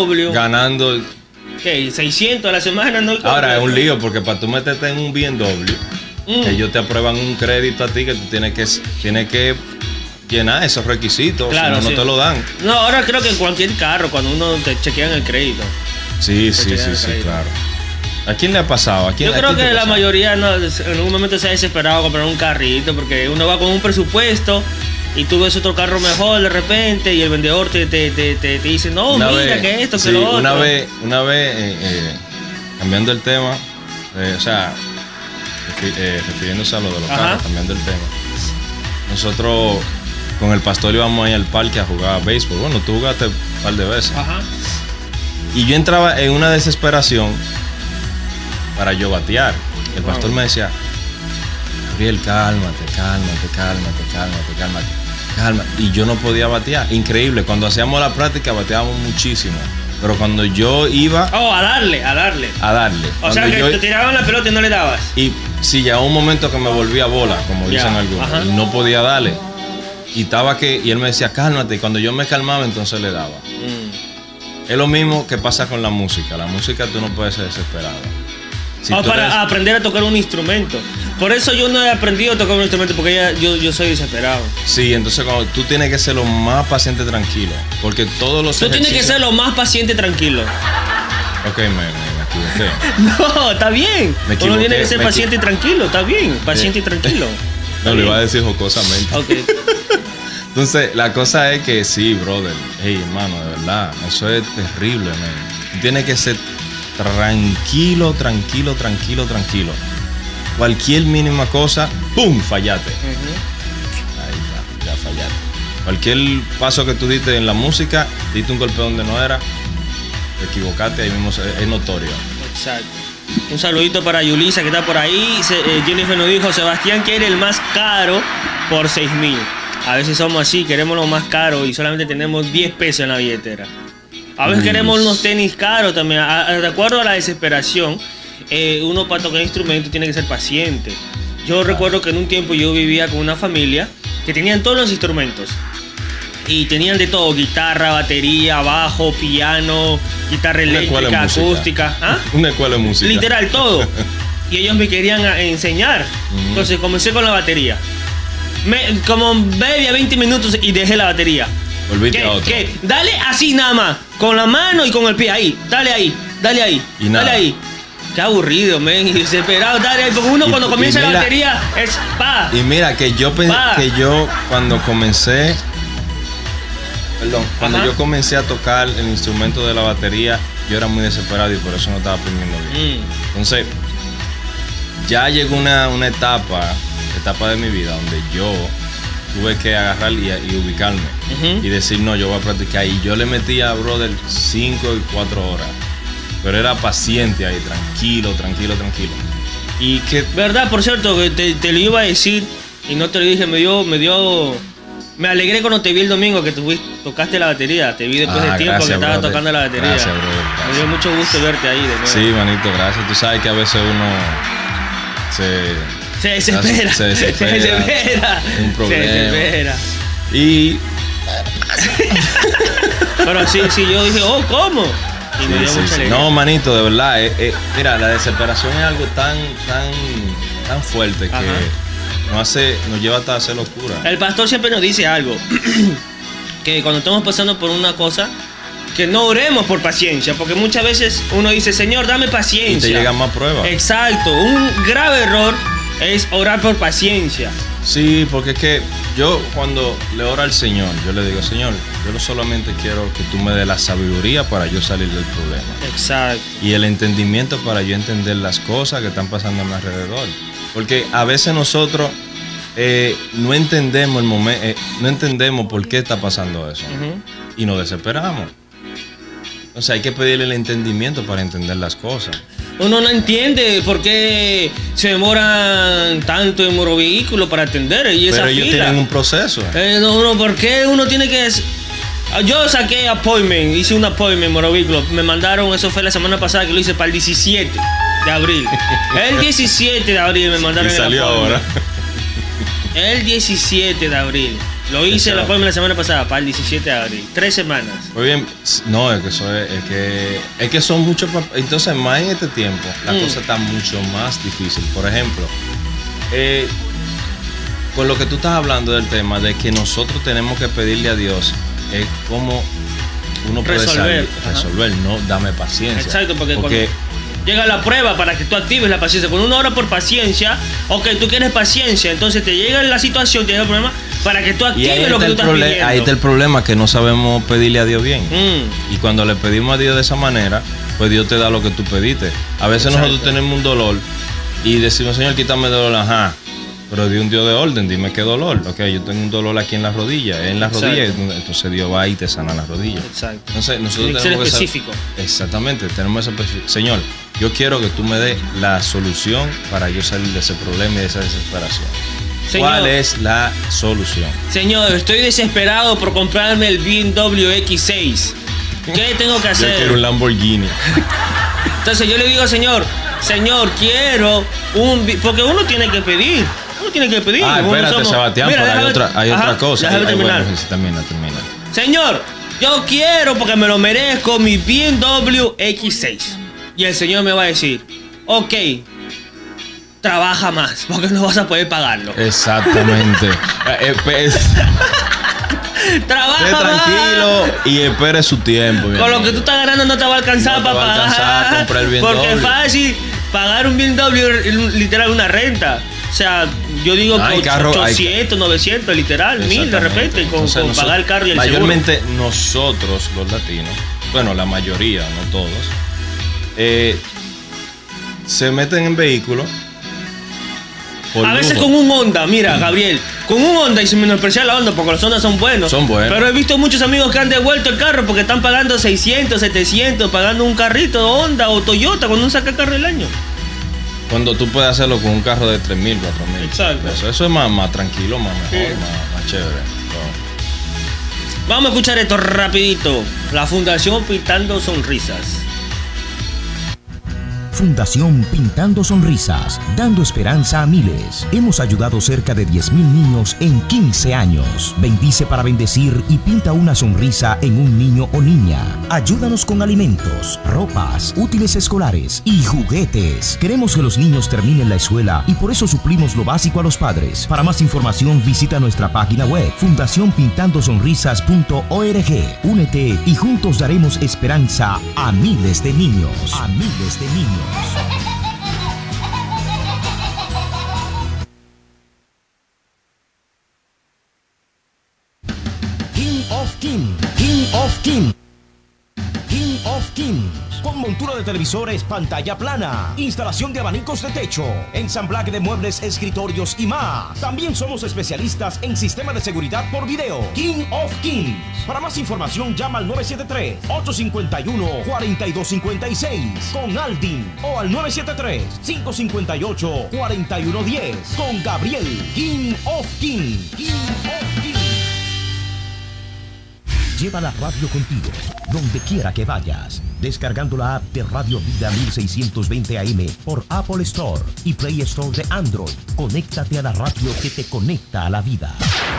¿qué? 600 a la semana, ¿no? Ahora es un lío, porque para tú meterte en un BMW, ellos te aprueban un crédito a ti que tú tienes que llenar esos requisitos, claro, si no te lo dan. No, ahora creo que en cualquier carro, cuando uno te chequean el crédito. Sí, claro. ¿A quién le ha pasado? Yo creo que la mayoría en algún momento se ha desesperado a comprar un carrito, porque uno va con un presupuesto y tú ves otro carro mejor de repente y el vendedor te dice, no, una mira vez, que esto, sí, que lo otro. Una vez cambiando el tema, o sea, refiriéndose a lo de los carros, cambiando el tema. Nosotros con el pastor íbamos ahí al parque a jugar béisbol. Bueno, tú jugaste un par de veces. Ajá. Y yo entraba en una desesperación para yo batear. El pastor me decía, Gabriel, cálmate. Y yo no podía batear. Increíble, cuando hacíamos la práctica bateábamos muchísimo. Pero cuando yo iba... a darle. O sea, que te tiraban la pelota y no le dabas. Y sí, llegó un momento que me volvía bola, como dicen algunos. Y no podía darle. Y él me decía, cálmate. Y cuando yo me calmaba, entonces le daba. Es lo mismo que pasa con la música. La música tú no puedes ser desesperado. Para aprender a tocar un instrumento. Por eso yo no he aprendido a tocar un instrumento, porque yo soy desesperado. Sí, entonces tú tienes que ser lo más paciente, tranquilo. Porque todos los Tú tienes que ser lo más paciente, tranquilo. Ok, me equivoqué. No, está bien. Uno tiene que ser paciente y tranquilo, está bien. Paciente y tranquilo. No, le iba a decir jocosamente. Ok. Entonces, la cosa es que sí, brother. Hey, hermano, de verdad, eso es terrible, man. Tienes que ser tranquilo. Cualquier mínima cosa, ¡pum!, fallaste. Ahí ya fallaste. Cualquier paso que tú diste en la música, diste un golpe donde no era, te equivocaste, ahí mismo es notorio. Exacto. Un saludito para Yulisa, que está por ahí. Jennifer nos dijo, Sebastián quiere el más caro por 6,000. A veces somos así, queremos lo más caro y solamente tenemos 10 pesos en la billetera. A veces queremos unos tenis caros también. De acuerdo a la desesperación, uno para tocar instrumentos tiene que ser paciente. Yo recuerdo que en un tiempo yo vivía con una familia que tenían todos los instrumentos. Y tenían de todo, guitarra, batería, bajo, piano, guitarra eléctrica, acústica. ¿Ah? Una escuela de música. Literal, todo. Y ellos me querían enseñar. Entonces comencé con la batería. Como media 20 minutos y dejé la batería. Volviste a otro. ¿Qué? Dale así nada más, con la mano y con el pie. Ahí, dale ahí. Y nada. Dale ahí. Qué aburrido, men, y desesperado, dale ahí, porque uno cuando comienza la batería es pa. Y mira, que yo cuando comencé, yo comencé a tocar el instrumento de la batería, yo era muy desesperado y por eso no estaba aprendiendo bien. Entonces, ya llegó una etapa de mi vida donde yo tuve que agarrar y ubicarme y decir, no, yo voy a practicar. Y yo le metía, brother, 5 y 4 horas. Pero era paciente ahí, tranquilo. Y que... ¿Verdad? Por cierto, que te lo iba a decir y no te lo dije, me alegré cuando te vi el domingo que tocaste la batería. Te vi después de tiempo que estabas tocando la batería. Gracias, brother, gracias. Me dio mucho gusto verte ahí de nuevo. Sí, manito, gracias. Tú sabes que a veces uno se desespera. Un problema. Se desespera. Y... Pero sí, yo dije, ¿cómo? Y me dio mucha alegría. No, manito, de verdad. Mira, la desesperación es algo tan fuerte que nos lleva hasta a hacer locura. El pastor siempre nos dice algo. Que cuando estamos pasando por una cosa, que no oremos por paciencia, porque muchas veces uno dice, Señor, dame paciencia. Y te llegan más pruebas. Exacto. Un grave error es orar por paciencia. Sí, porque es que yo cuando le oro al Señor, yo le digo, Señor, yo solamente quiero que tú me des la sabiduría para yo salir del problema. Exacto. Y el entendimiento para yo entender las cosas que están pasando a mi alrededor. Porque a veces nosotros no entendemos el momento, no entendemos por qué está pasando eso. Y nos desesperamos. O sea, hay que pedirle el entendimiento para entender las cosas. Uno no entiende por qué se demoran tanto en motovehículo para atender y esa Pero ellos fila. tienen un proceso. ¿Por qué uno tiene que...? Yo saqué appointment, hice un appointment en motovehículo. Me mandaron, eso fue la semana pasada que lo hice para el 17 de abril. El 17 de abril me mandaron y salió el appointment. Ahora. El 17 de abril. Lo hice el appointment la semana pasada, para el 17 de abril. 3 semanas. Muy bien. No, es que son muchos. Entonces, más en este tiempo, la cosa está mucho más difícil. Por ejemplo, con lo que tú estás hablando del tema de que nosotros tenemos que pedirle a Dios cómo uno puede resolver, no, dame paciencia. Exacto, porque llega la prueba para que tú actives la paciencia. Cuando uno ora por paciencia, ok, tú quieres paciencia, entonces te llega la situación, te llega el problema, para que tú actives lo que tú estás pidiendo. Ahí está el problema, que no sabemos pedirle a Dios bien. Y cuando le pedimos a Dios de esa manera, pues Dios te da lo que tú pediste. A veces nosotros tenemos un dolor y decimos, Señor, quítame dolor. Ajá. Pero Dios es un Dios de orden, dime qué dolor. Ok, yo tengo un dolor aquí en la rodilla. En la rodilla, entonces Dios va y te sana la rodilla. Exacto. Entonces nosotros tenemos que ser específico. Exactamente, tenemos esa Señor, yo quiero que tú me des la solución para yo salir de ese problema y de esa desesperación. Señor, ¿cuál es la solución? Señor, estoy desesperado por comprarme el BMW X6. ¿Qué tengo que hacer? Yo quiero un Lamborghini. Entonces yo le digo, Señor, quiero porque uno tiene que pedir. Uno tiene que pedir. Espérate, Sebastián, pero hay otra cosa. Termina. Señor, yo quiero, porque me lo merezco, mi BMW X6. Y el Señor me va a decir, ok, trabaja más, porque no vas a poder pagarlo. Exactamente. Trabaja tranquilo más y espere su tiempo. Con lo que tú estás ganando no te va a alcanzar para pagar. Comprar el BMW. Porque es fácil pagar un BMW, literal, una renta. O sea, yo digo que 800, 900, literal, 1000 de repente, con pagar el carro y el mayormente seguro. Nosotros, los latinos, bueno, la mayoría, no todos, se meten en vehículos. A veces con un Honda, mira, Gabriel, con un Honda, y sin menospreciar la Honda, porque los Honda son buenos. Pero he visto muchos amigos que han devuelto el carro porque están pagando 600, 700, pagando un carrito Honda o Toyota cuando uno saca el carro del año. Cuando tú puedes hacerlo con un carro de 3,000, 4,000. Exacto. Eso es más tranquilo, más mejor, más chévere. Vamos a escuchar esto rapidito. La Fundación Pintando Sonrisas. Fundación Pintando Sonrisas, dando esperanza a miles. Hemos ayudado cerca de 10,000 niños en 15 años. Bendice para bendecir y pinta una sonrisa en un niño o niña. Ayúdanos con alimentos, ropas, útiles escolares y juguetes. Queremos que los niños terminen la escuela y por eso suplimos lo básico a los padres. Para más información visita nuestra página web fundacionpintandosonrisas.org. Únete y juntos daremos esperanza a miles de niños. A miles de niños. King of King, King of King, King of Kings, con montura de televisores, pantalla plana, instalación de abanicos de techo, ensamblaje de muebles, escritorios y más. También somos especialistas en sistema de seguridad por video. King of Kings. Para más información llama al 973-851-4256 con Aldin o al 973-558-4110 con Gabriel. King of Kings. King of Kings. Lleva la radio contigo, donde quiera que vayas, descargando la app de Radio Vida 1620 AM por Apple Store y Play Store de Android. Conéctate a la radio que te conecta a la vida.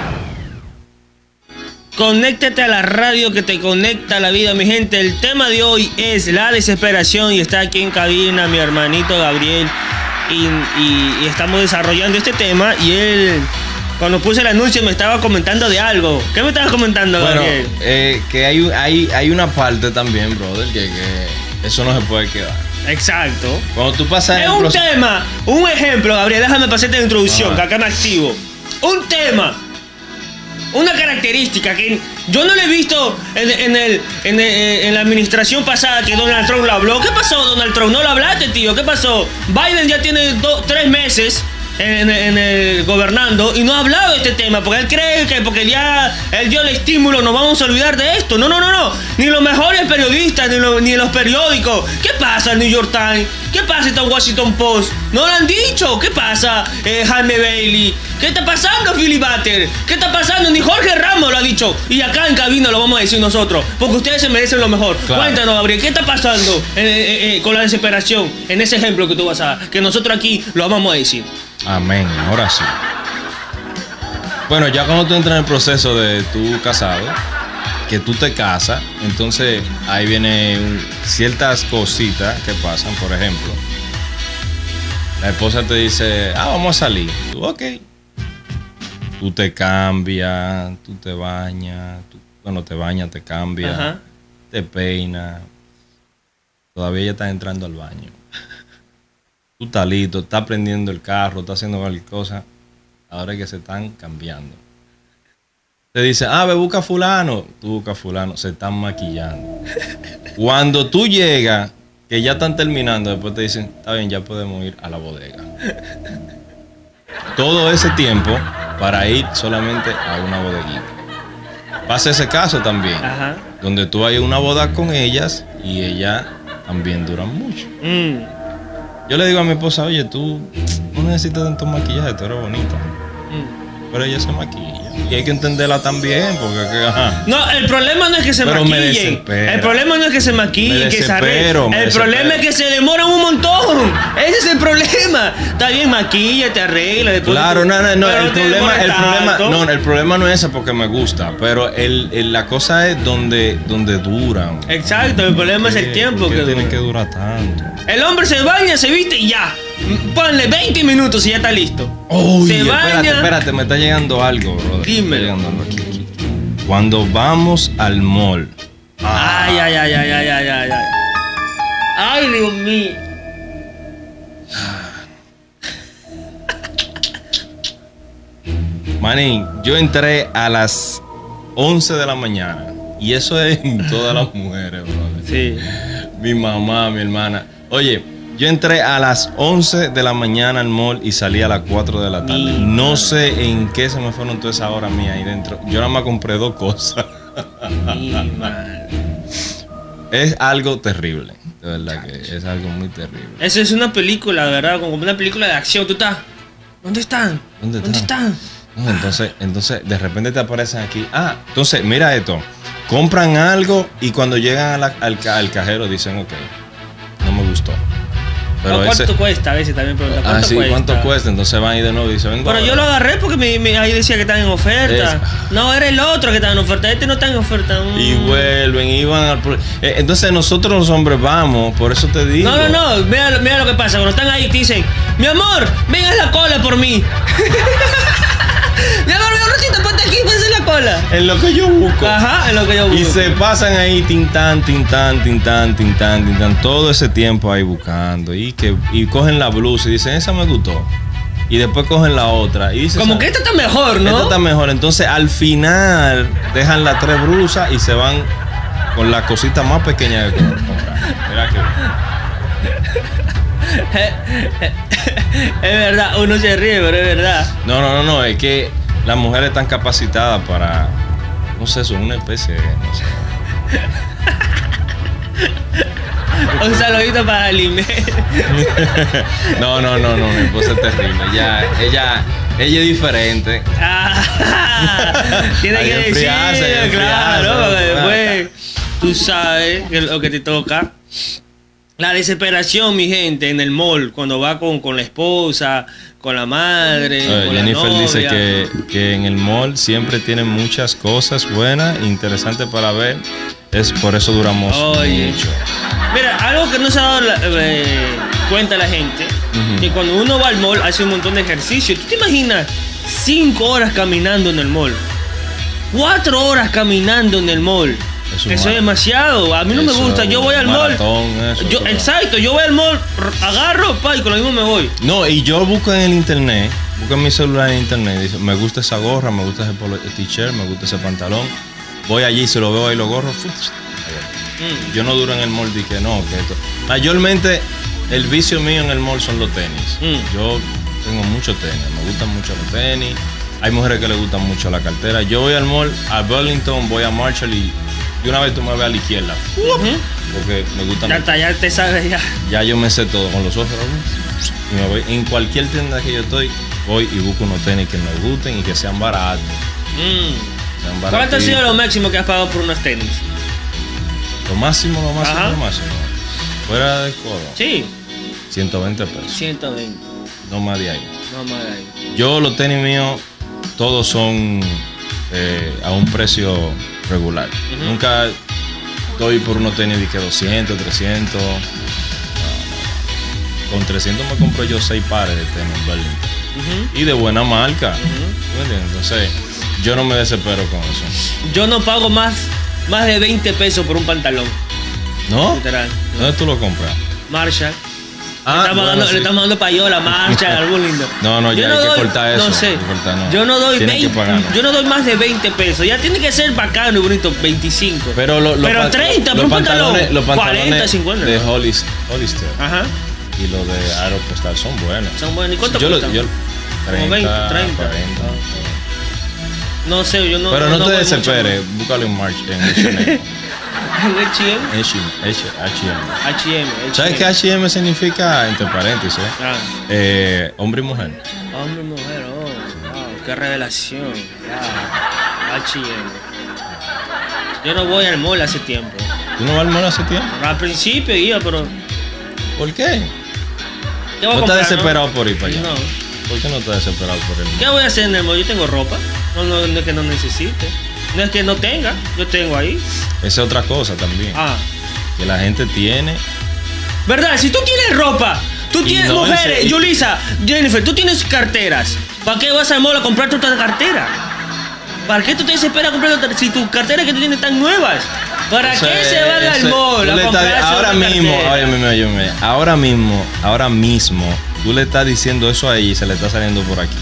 Conéctate a la radio que te conecta a la vida, mi gente. El tema de hoy es la desesperación y está aquí en cabina mi hermanito Gabriel y estamos desarrollando este tema y él... Cuando puse el anuncio me estaba comentando de algo. ¿Qué me estabas comentando, Gabriel? Que hay una parte también, brother, que eso no se puede quedar. Exacto. Cuando tú pasas... Es un tema, un ejemplo, Gabriel, déjame pasarte la introducción, que acá me activo. Un tema, una característica que yo no lo he visto en la administración pasada que Donald Trump lo habló. ¿Qué pasó, Donald Trump? ¿No lo hablaste, tío? ¿Qué pasó? Biden ya tiene 3 meses... En el gobernando y no ha hablado de este tema porque él cree que porque ya él dio el estímulo nos vamos a olvidar de esto. No. Ni los mejores periodistas ni los periódicos. ¿Qué pasa el New York Times? ¿Qué pasa el Washington Post? No lo han dicho. ¿Qué pasa Jaime Bailey? ¿Qué está pasando Philip Butter? ¿Qué está pasando? Ni Jorge Ramos lo ha dicho. Y acá en cabina lo vamos a decir nosotros porque ustedes se merecen lo mejor. Claro. Cuéntanos, Gabriel, ¿qué está pasando con la desesperación en ese ejemplo que tú vas a dar? Que nosotros aquí lo vamos a decir. Amén, ahora sí. Bueno, ya cuando tú entras en el proceso de tú casado, que tú te casas, entonces ahí vienen ciertas cositas que pasan. Por ejemplo, la esposa te dice, vamos a salir. Tú, ok. Tú te cambias, tú te bañas, te bañas, te cambias, te peinas. Todavía ya estás entrando al baño. Tú estás listo, estás prendiendo el carro, estás haciendo cualquier cosa. Ahora es que se están cambiando. te dicen, ve, busca fulano. Tú buscas fulano, se están maquillando. Cuando tú llegas, que ya están terminando, después te dicen, está bien, ya podemos ir a la bodega. Todo ese tiempo para ir solamente a una bodeguita. Pasa ese caso también, donde tú hay una boda con ellas y ellas también duran mucho. Yo le digo a mi esposa, oye, tú no necesitas tanto maquillaje, tú eres bonita. Pero ella se maquilla. Y hay que entenderla también, porque... No, el problema no es que se maquillen. El problema no es que se maquillen, que se arreglen. El problema es que se demoran un montón. Ese es el problema. Está bien, maquilla, te arregla. Claro, no. El problema no es ese porque me gusta. Pero la cosa es donde duran. Exacto, el problema es el tiempo que tiene que durar tanto. El hombre se baña, se viste y ya. Ponle 20 minutos y ya está listo. Se baña. Espérate, me está llegando algo, brother. Dímelo. Aquí. Cuando vamos al mall. Ay. Ay, Dios mío. Manín, yo entré a las 11 de la mañana. Y eso es en todas las mujeres, brother. Sí. Mi mamá, mi hermana. Oye, yo entré a las 11 de la mañana al mall y salí a las 4 de la tarde. No sé en qué se me fueron todas esas horas mías ahí dentro. Yo nada más compré 2 cosas. Es algo terrible. De verdad que es algo muy terrible. Eso es una película, de verdad, como una película de acción. ¿Tú estás? ¿Dónde están? ¿Dónde están? No, entonces, de repente te aparecen aquí. Entonces, mira esto. Compran algo y cuando llegan al cajero dicen, ok, no me gustó. Pero ¿cuánto cuesta? A veces también preguntan, ¿cuánto cuesta? Entonces van y de nuevo y dicen, pero yo lo agarré porque ahí decía que están en oferta. No, era el otro que estaba en oferta. Este no está en oferta. Y vuelven y van entonces nosotros los hombres vamos, por eso te digo. No. Mira lo que pasa. Cuando están ahí te dicen, mi amor, venga a la cola por mí. Mi amor, un ratito, ponte aquí, ponte en la cola. En lo que yo busco. En lo que yo busco. Y se pasan ahí tintán, todo ese tiempo ahí buscando. Y cogen la blusa y dicen, esa me gustó. Y después cogen la otra. Y dicen, como que esta está mejor, ¿no? Esta está mejor. Entonces al final dejan las 3 blusas y se van con la cosita más pequeña que comprar. Mira que... Es verdad, uno se ríe, pero es verdad. No, es que las mujeres están capacitadas para, no sé, son una especie de, no sé. Un saludito para Limé. No, mi esposa es terrible. Ella es diferente. Tiene que decir, claro, porque después tú sabes que lo que te toca. La desesperación, mi gente, en el mall, cuando va con la esposa, con la madre, con Jennifer la novia. Dice que en el mall siempre tienen muchas cosas buenas, interesantes para ver. Es por eso duramos mucho. Mira, algo que no se ha dado cuenta la gente, que cuando uno va al mall hace un montón de ejercicio. ¿Tú te imaginas 5 horas caminando en el mall? 4 horas caminando en el mall. Eso es demasiado. A mí no me gusta. Yo voy al mall. Exacto, yo voy al mall, agarro, y con lo mismo me voy. No, y yo busco en el internet, busco en mi celular en internet, dice, me gusta esa gorra, me gusta ese t-shirt, me gusta ese pantalón. Voy allí, se lo veo ahí, lo gorro. Yo no duro en el mall, dije no, que esto. Mayormente, el vicio mío en el mall son los tenis. Yo tengo muchos tenis, me gustan mucho los tenis. Hay mujeres que les gustan mucho la cartera. Yo voy al mall, a Burlington, voy a Marshall y una vez tú me ves a la izquierda. Porque me gustan. Ya te sabes ya. Ya yo me sé todo con los ojos. Y me voy. En cualquier tienda que yo estoy, voy y busco unos tenis que me gusten y que sean baratos. ¿Cuánto ha sido lo máximo que has pagado por unos tenis? Lo máximo. Fuera de codo. Sí. 120 pesos. 120. No más de ahí. Yo los tenis míos, todos son a un precio regular. Nunca doy por unos tenis de que 200, 300. No. Con 300 me compro yo 6 pares de tenis en Berlín. Y de buena marca. ¿Me entiendes? Entonces, yo no me desespero con eso. Yo no pago más de 20 pesos por un pantalón. ¿No? Literal. ¿Dónde tú lo compras? Marshall. Le estamos dando payola, marcha, algo lindo. No, ya hay que cortar eso. No sé. No. Yo no doy 20, yo no doy más de 20 pesos. Ya tiene que ser bacano y bonito, 25. Pero 30, los pantalones 40, 50. De Hollister. Ajá. Y los de Aeropostal son buenos. ¿Y cuánto cuestan? 30, 40. No sé, yo no. Pero no te desesperes, búscalo en March, en H&M. H&M. ¿Sabes qué H&M significa, entre paréntesis? Hombre y mujer. Hombre y mujer, wow, qué revelación. H&M. Yo no voy al mall hace tiempo. ¿Tú no vas al mall hace tiempo? Al principio iba, pero... ¿Por qué? ¿No estás desesperado por ir para allá? No. ¿Por qué no estás desesperado por ir? ¿Qué voy a hacer en el mall? Yo tengo ropa. No es que no necesite. No es que no tenga. Yo tengo ahí. Esa es otra cosa también. Que la gente tiene. ¿Verdad? Si tú tienes ropa, tú tienes mujeres, Yulisa, Jennifer, tú tienes carteras. ¿Para qué vas al mall a comprarte otra cartera? ¿Para qué tú te desesperas a comprar otra? Si tus carteras que tú tienes están nuevas. ¿Para qué se van al mall a comprarse ahora mismo, tú le estás diciendo eso a ella y se le está saliendo por aquí.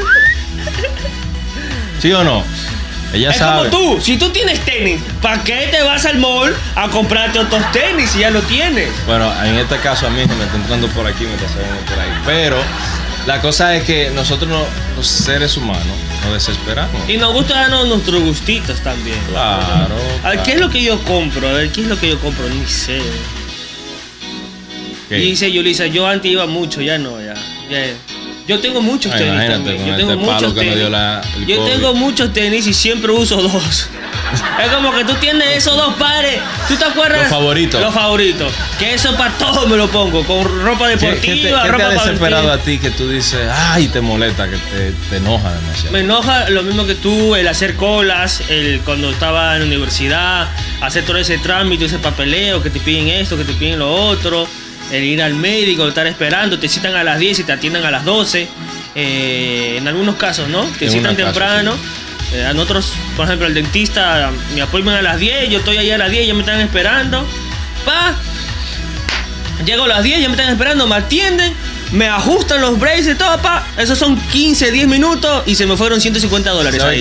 ¿Sí o no? Ella sabe. Es como tú, si tú tienes tenis, ¿para qué te vas al mall a comprarte otros tenis si ya lo tienes? Bueno, en este caso a mí se me está entrando por aquí, me está saliendo por ahí. Pero la cosa es que nosotros los seres humanos nos desesperamos. Y nos gusta darnos nuestros gustitos también. Claro. A ver, ¿qué es lo que yo compro? Ni sé. ¿Qué? Y dice Yulisa, yo antes iba mucho, ya no, ya. Yo tengo muchos tenis también. Yo tengo muchos tenis. Yo tengo muchos tenis y siempre uso dos. Es como que tú tienes esos dos pares. ¿Tú te acuerdas? Los favoritos. Los favoritos. Que eso para todo me lo pongo. Con ropa deportiva, ¿Qué ropa te ha desesperado para a ti que tú dices, ay, te molesta, que te enoja demasiado? Me enoja lo mismo que tú, el hacer colas, cuando estaba en la universidad, hacer todo ese trámite, ese papeleo, que te piden esto, que te piden lo otro. El ir al médico, estar esperando, te citan a las 10 y te atienden a las 12. En algunos casos, ¿no? Te citan temprano. Sí. A nosotros, por ejemplo, el dentista, me apoyan a las 10, yo estoy ahí a las 10, ya me están esperando. Llego a las 10, ya me están esperando, me atienden, me ajustan los braces, todo, Esos son 15, 10 minutos y se me fueron $150 ahí.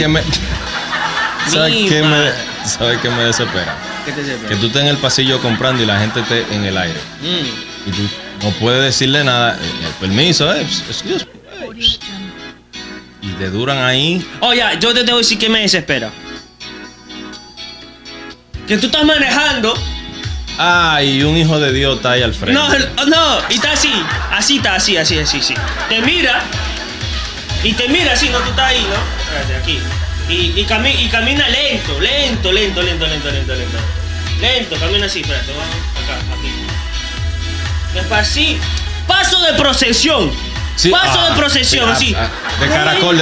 ¿Sabes qué me desespera? ¿Qué te desespera? Que tú estés en el pasillo comprando y la gente esté en el aire. Y tú no puedes decirle nada. Permiso, excuse me. Y te duran ahí. Yo te debo decir que me desespera. Que tú estás manejando. Y un hijo de Dios está ahí al frente. No, y está así. Te mira así, no, tú estás ahí, ¿no? Espérate, aquí. Y camina lento. Lento, camina así, espérate, vamos acá, aquí. Despacito. Paso de procesión. Sí, de procesión, así. De caracol.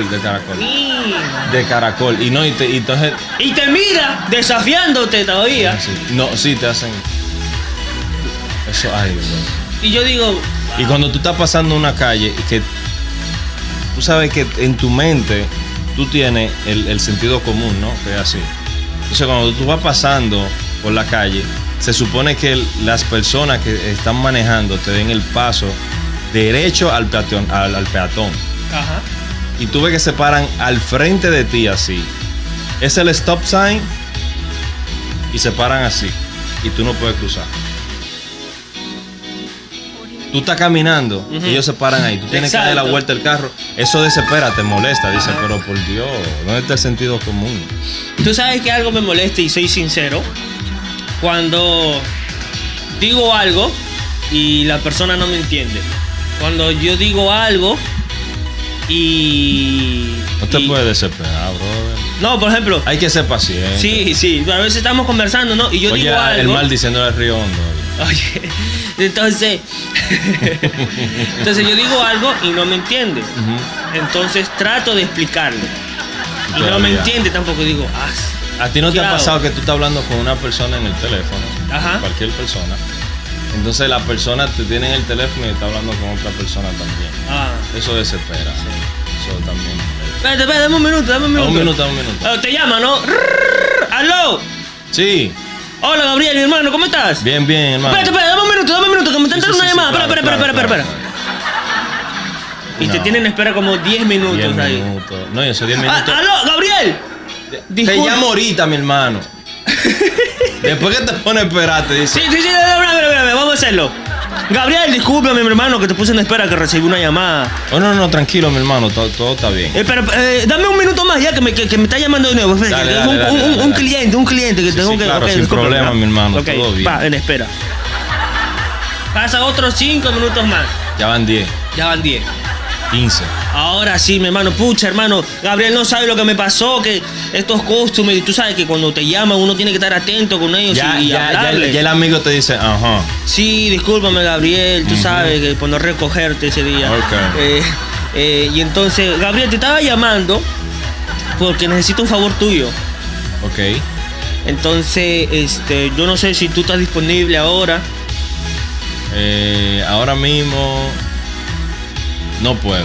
De caracol. Entonces. Y te mira desafiándote todavía. Sí. No, sí, te hacen. Eso, Y yo digo. Y cuando tú estás pasando una calle, que tú sabes que en tu mente tú tienes el sentido común, ¿no? Que es así. Entonces, cuando tú vas pasando por la calle, se supone que las personas que están manejando te den el paso derecho al peatón. Ajá. Y tú ves que se paran al frente de ti así. Es el stop sign y se paran así. Y tú no puedes cruzar. Tú estás caminando y ellos se paran ahí. Tú tienes que darle la vuelta al carro. Eso desespera, te molesta. Dice, pero por Dios, ¿dónde está el sentido común? Tú sabes que algo me molesta y soy sincero. Cuando digo algo y la persona no me entiende. Cuando yo digo algo y... No te puedes desesperar, brother. No, por ejemplo... Hay que ser paciente. Sí. A veces estamos conversando, ¿no? Y yo digo algo... el mal diciéndole al río hondo. Oye, entonces yo digo algo y no me entiende. Entonces trato de explicarle. Y no me entiende tampoco. Digo, ¿a ti no te ha pasado que tú estás hablando con una persona en el teléfono? Ajá. Cualquier persona. Entonces la persona te tiene en el teléfono y está hablando con otra persona también. Eso desespera. Sí. Eso también. Espérate, dame un minuto. Dame un minuto. Te llama, ¿no? ¡Aló! Sí. Hola, Gabriel, mi hermano, ¿cómo estás? Bien, hermano. Espérate, dame un minuto. minutos, que me está entrando una llamada. Espera. Y te tienen en espera como 10 minutos 10 ahí. Minutos. No, y esos 10 minutos. ¡Aló, Gabriel! Te llamo ahorita, mi hermano. Después que te pone a esperar, te dice. Sí, vamos a hacerlo. Gabriel, discúlpame, mi hermano, que te puse en espera, que recibí una llamada. Oh, no, tranquilo, mi hermano, todo está bien. Pero dame un minuto más ya, que me está llamando de nuevo. Dale, un cliente que tengo que... Claro, okay, sin problema, mi hermano, okay, todo bien. Va, en espera. Pasa otros 5 minutos más. Ya van 10. 15. Ahora sí, mi hermano. Pucha, hermano. Gabriel no sabe lo que me pasó. Que estos costumes, tú sabes que cuando te llaman uno tiene que estar atento con ellos y hablarles. Ya el amigo te dice, ajá. Sí, discúlpame, Gabriel. Tú sabes que por no recogerte ese día. Okay. Y entonces, Gabriel, te estaba llamando porque necesito un favor tuyo. Ok. Entonces, yo no sé si tú estás disponible ahora. Ahora mismo no puedo.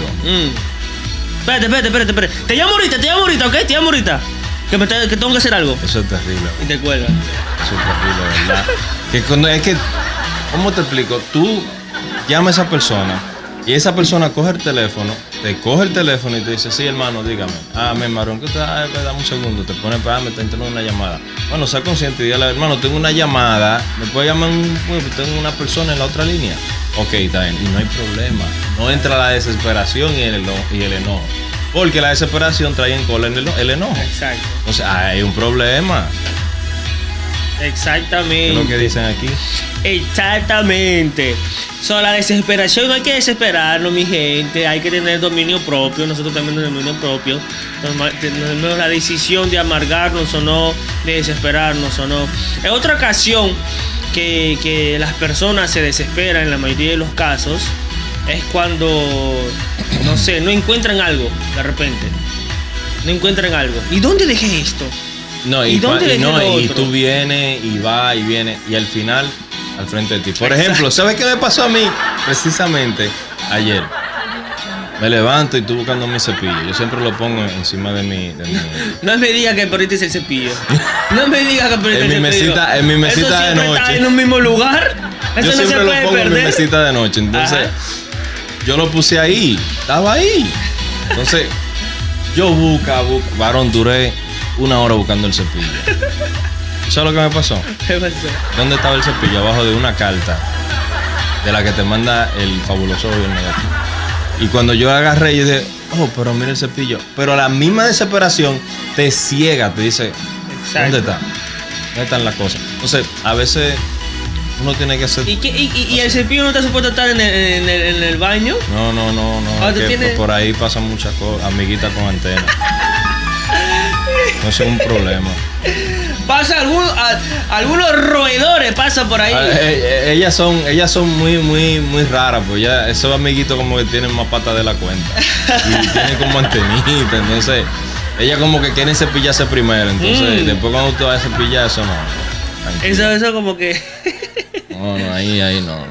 Espérate. Te llamo ahorita, ¿ok? Te llamo ahorita. Que tengo que hacer algo. Eso es terrible. Y te cuelga. Eso es terrible, ¿verdad? ¿Cómo te explico? Tú llamas a esa persona y esa persona coge el teléfono, te coge el teléfono y te dice, sí, hermano, dígame. Me marrón, que dame un segundo. Te pone, me está entrando una llamada. Bueno, sea consciente y dile, hermano, tengo una llamada. ¿Me puede llamar tengo una persona en la otra línea? Ok, está bien. Y no hay problema. No entra la desesperación y el enojo. Porque la desesperación trae en cola el enojo. Exacto. O sea, hay un problema. Exactamente. ¿Qué es lo que dicen aquí? Exactamente. La desesperación, no hay que desesperarnos, mi gente. Hay que tener dominio propio. Nosotros también tenemos dominio propio. Tenemos la decisión de amargarnos o no, de desesperarnos o no. En otra ocasión que las personas se desesperan, en la mayoría de los casos, es cuando, no sé, no encuentran algo de repente. No encuentran algo. ¿Y dónde dejé esto? No, y tú vienes y vas y vienes y al final al frente de ti. Por ejemplo, ¿sabes qué me pasó a mí? Precisamente ayer. Me levanto y estoy buscando mi cepillo. Yo siempre lo pongo encima de mi... No me digas que perdiste el cepillo. No me digas que perdiste el cepillo. En mi mesita de noche. ¿Está en un mismo lugar? Eso yo no siempre se puede lo pongo perder. En mi mesita de noche. Entonces, yo lo puse ahí. Estaba ahí. Entonces, yo busco. Varón, duré 1 hora buscando el cepillo. ¿Sabes lo que me pasó? ¿Qué pasó? ¿Dónde estaba el cepillo? Abajo de una carta de la que te manda el fabuloso gobierno de aquí. Y cuando yo agarré, yo dije, pero mira el cepillo. Pero la misma desesperación te ciega, te dice, exacto. ¿Dónde está? ¿Dónde están las cosas? Entonces, a veces uno tiene que hacer... ¿Y el cepillo no está supuesto estar en el baño? No. Por ahí pasan muchas cosas. Amiguitas con antena. No es un problema. Pasa algunos roedores pasan por ahí. Ellas son muy raras, pues ya esos amiguitos como que tienen más patas de la cuenta. Y tienen como antenita, entonces ellas como que quieren cepillarse primero. Entonces después cuando tú vas a cepillar, eso no. Eso como que... No, ahí no.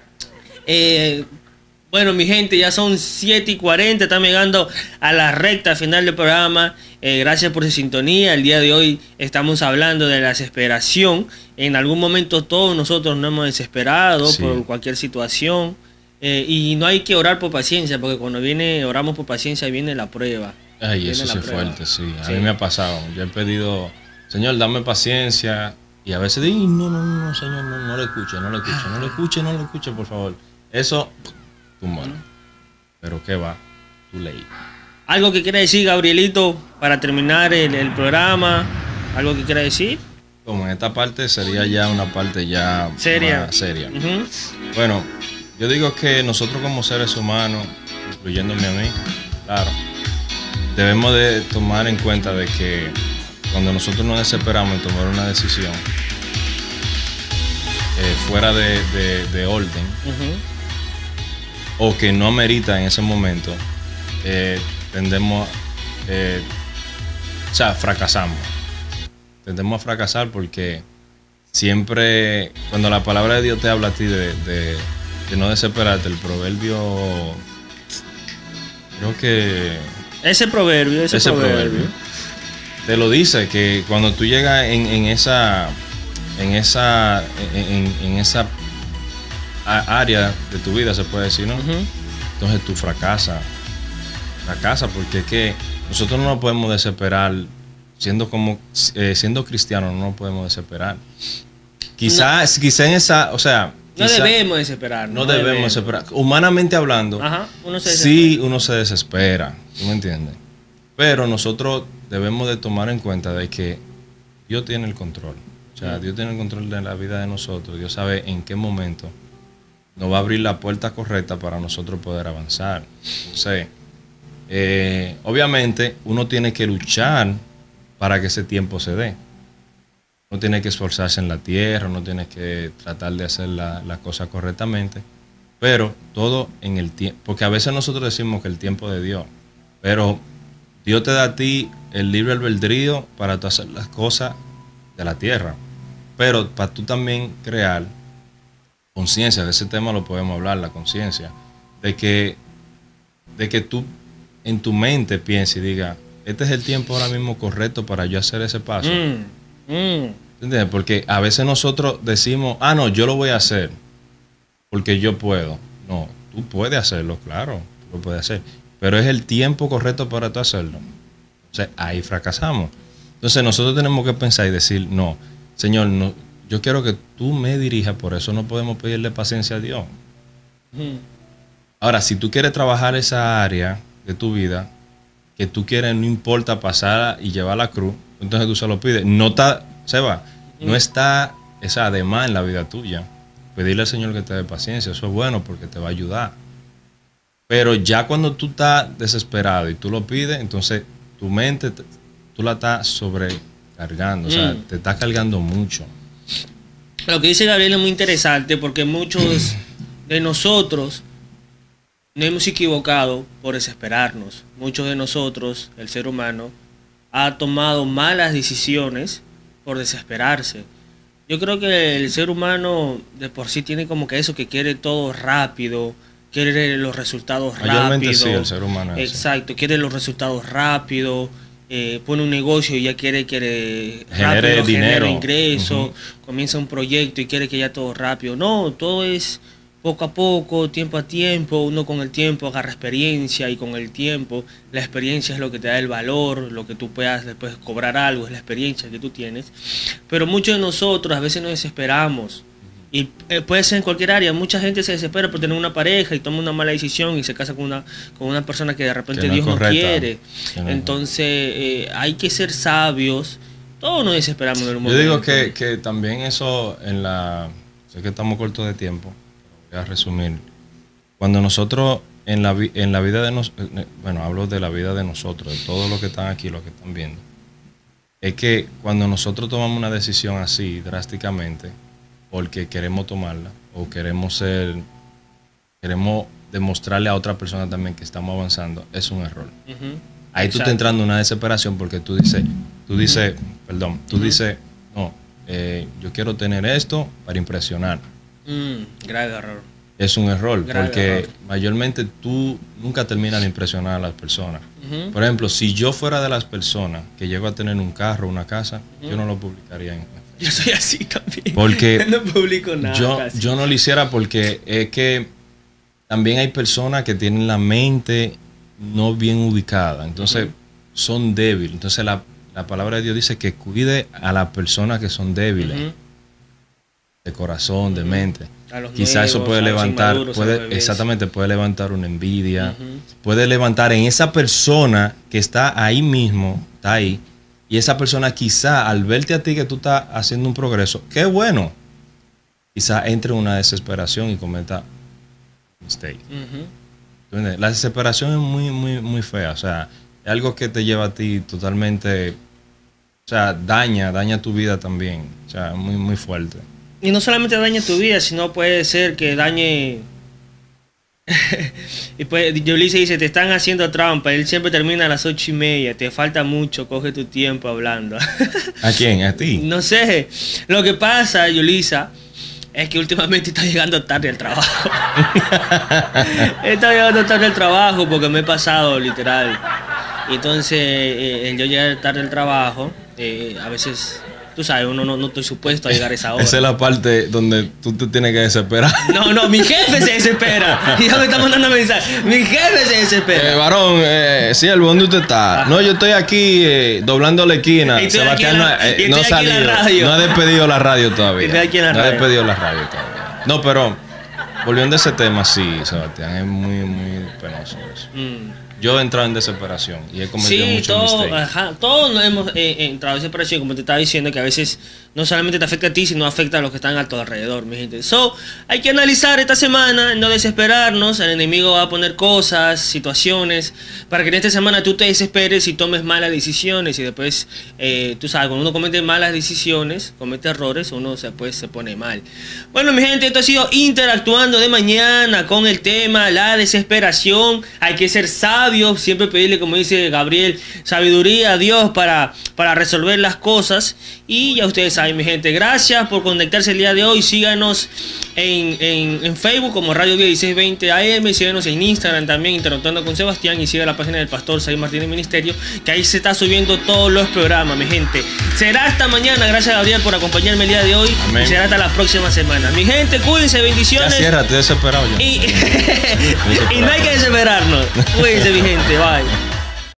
Bueno, mi gente, ya son 7:40, estamos llegando a la recta final del programa. Gracias por su sintonía. El día de hoy estamos hablando de la desesperación. En algún momento todos nosotros nos hemos desesperado por cualquier situación. Y no hay que orar por paciencia, porque cuando oramos por paciencia, viene la prueba. Ay, eso es fuerte, sí. A mí me ha pasado. Yo he pedido, Señor, dame paciencia. Y a veces digo, no, Señor, no lo escuche, por favor. Eso... Bueno, pero qué va, tú leí. ¿Algo que quiera decir, Gabrielito, para terminar el programa? ¿Algo que quiera decir? Como en esta parte sería ya una parte ya seria. Uh-huh. Bueno, yo digo que nosotros como seres humanos, incluyéndome a mí, claro, debemos de tomar en cuenta de que cuando nosotros nos desesperamos en tomar una decisión fuera de orden, o que no amerita en ese momento, tendemos, fracasamos. Tendemos a fracasar porque siempre, cuando la palabra de Dios te habla a ti de no desesperarte, el proverbio, creo que... Ese proverbio te lo dice, que cuando tú llegas en esa área de tu vida, se puede decir, ¿no? Entonces tú fracasas porque es que nosotros no nos podemos desesperar, siendo cristianos no nos podemos desesperar. Quizá en esa, o sea... No debemos desesperar. No debemos desesperar. Humanamente hablando, uno se desespera, ¿tú me entiendes? Pero nosotros debemos de tomar en cuenta de que Dios tiene el control. O sea, Dios tiene el control de la vida de nosotros. Dios sabe en qué momento nos va a abrir la puerta correcta para nosotros poder avanzar. Entonces, obviamente, uno tiene que luchar para que ese tiempo se dé. Uno tiene que esforzarse en la tierra, uno tiene que tratar de hacer la cosa correctamente, pero todo en el tiempo. Porque a veces nosotros decimos que el tiempo de Dios, pero Dios te da a ti el libre albedrío para tú hacer las cosas de la tierra. Pero para tú también crear conciencia, de ese tema lo podemos hablar, la conciencia, de que tú en tu mente pienses y digas, este es el tiempo ahora mismo correcto para yo hacer ese paso. ¿Entiendes? Porque a veces nosotros decimos, no, yo lo voy a hacer porque yo puedo. No, tú puedes hacerlo, claro, tú lo puedes hacer, pero es el tiempo correcto para tú hacerlo. Entonces ahí fracasamos. Entonces nosotros tenemos que pensar y decir, no, Señor, no, yo quiero que tú me dirijas, por eso no podemos pedirle paciencia a Dios. Ahora, si tú quieres trabajar esa área de tu vida, que tú quieres, no importa pasar y llevar la cruz, entonces tú se lo pides. No está, Seba, no está esa además en la vida tuya. Pedirle al Señor que te dé paciencia, eso es bueno porque te va a ayudar. Pero ya cuando tú estás desesperado y tú lo pides, entonces tu mente, tú la estás sobrecargando, o sea, te estás cargando mucho. Lo que dice Gabriel es muy interesante porque muchos de nosotros nos hemos equivocado por desesperarnos. Muchos de nosotros, el ser humano, ha tomado malas decisiones por desesperarse. Yo creo que el ser humano de por sí tiene como que eso, que quiere todo rápido, quiere los resultados rápidos. Sí, el ser humano es exacto, quiere los resultados rápidos. Pone un negocio y ya quiere genere rápido, dinero, genera ingreso, comienza un proyecto y quiere que ya todo rápido. No, todo es poco a poco, tiempo a tiempo. Uno con el tiempo agarra experiencia y con el tiempo la experiencia es lo que te da el valor, lo que tú puedas después cobrar algo, es la experiencia que tú tienes. Pero muchos de nosotros a veces nos desesperamos. Y puede ser en cualquier área. Mucha gente se desespera por tener una pareja y toma una mala decisión y se casa con una persona que de repente Dios no quiere. Entonces hay que ser sabios. Todos nos desesperamos en algún momento. Yo digo que también eso sé que estamos cortos de tiempo, pero voy a resumir. Cuando nosotros en la vida de nosotros, bueno, hablo de la vida de nosotros, de todos los que están aquí, los que están viendo, es que cuando nosotros tomamos una decisión así drásticamente, porque queremos tomarla o queremos demostrarle a otra persona también que estamos avanzando, es un error. Ahí tú estás entrando en una desesperación porque tú dices, no, yo quiero tener esto para impresionar. Grave error. Es un error, porque mayormente tú nunca terminas de impresionar a las personas. Por ejemplo, si yo fuera de las personas que llego a tener un carro, una casa, yo no lo publicaría en Yo soy así también. Porque no publico nada. Yo no lo hiciera porque es que también hay personas que tienen la mente no bien ubicada. Entonces son débiles. Entonces la palabra de Dios dice que cuide a las personas que son débiles. De corazón, de mente. Quizás eso puede levantar, puede levantar una envidia. Puede levantar en esa persona que está ahí mismo, está ahí. Y esa persona quizá al verte a ti que tú estás haciendo un progreso, qué bueno, quizá entre en una desesperación y cometa mistake. La desesperación es muy, muy, muy fea. O sea, es algo que te lleva a ti totalmente, o sea, daña tu vida también. O sea, muy, muy fuerte. Y no solamente daña tu vida, sino puede ser que dañe... Y pues Yulisa dice, te están haciendo trampa. Él siempre termina a las 8:30. Te falta mucho, coge tu tiempo hablando. ¿A quién? ¿A ti? No sé. Lo que pasa, Yulisa, es que últimamente está llegando tarde al trabajo. Está llegando tarde al trabajo porque me he pasado, literal. Entonces, yo llegar tarde al trabajo, a veces tú sabes, uno no estoy supuesto a llegar a esa hora. Esa es la parte donde tú te tienes que desesperar. No, mi jefe se desespera. Ya me está mandando mensaje. Mi jefe se desespera. Varón, siervo, ¿dónde usted está? No, yo estoy aquí doblando la esquina. Sebastián no ha salido. No ha despedido la radio todavía. No ha despedido la radio todavía. No, pero volviendo a ese tema, sí, Sebastián, es muy, muy penoso eso. Yo he entrado en desesperación y he cometido muchos mistakes. Todos hemos entrado en desesperación, como te estaba diciendo, que a veces no solamente te afecta a ti, sino afecta a los que están a tu alrededor, mi gente. Hay que analizar esta semana, no desesperarnos. El enemigo va a poner cosas, situaciones, para que en esta semana tú te desesperes y tomes malas decisiones. Y después, tú sabes, cuando uno comete malas decisiones, comete errores, uno después se pone mal. Bueno, mi gente, esto ha sido Interactuando de Mañana con el tema la desesperación. Hay que ser sabio. Siempre pedirle, como dice Gabriel, sabiduría a Dios para resolver las cosas. Y ya ustedes saben, mi gente, gracias por conectarse el día de hoy. Síganos en Facebook como Radio Vida 1620 AM. Síganos en Instagram también, Interactuando con Sebastián. Y siga la página del Pastor Said Martínez Ministerio, que ahí se está subiendo todos los programas, mi gente. Será hasta mañana. Gracias, Gabriel, por acompañarme el día de hoy. Amén. Y será hasta la próxima semana. Mi gente, cuídense, bendiciones. Ya cierra, estoy desesperado ya. Y no hay que desesperarnos. Cuídense, mi gente, bye.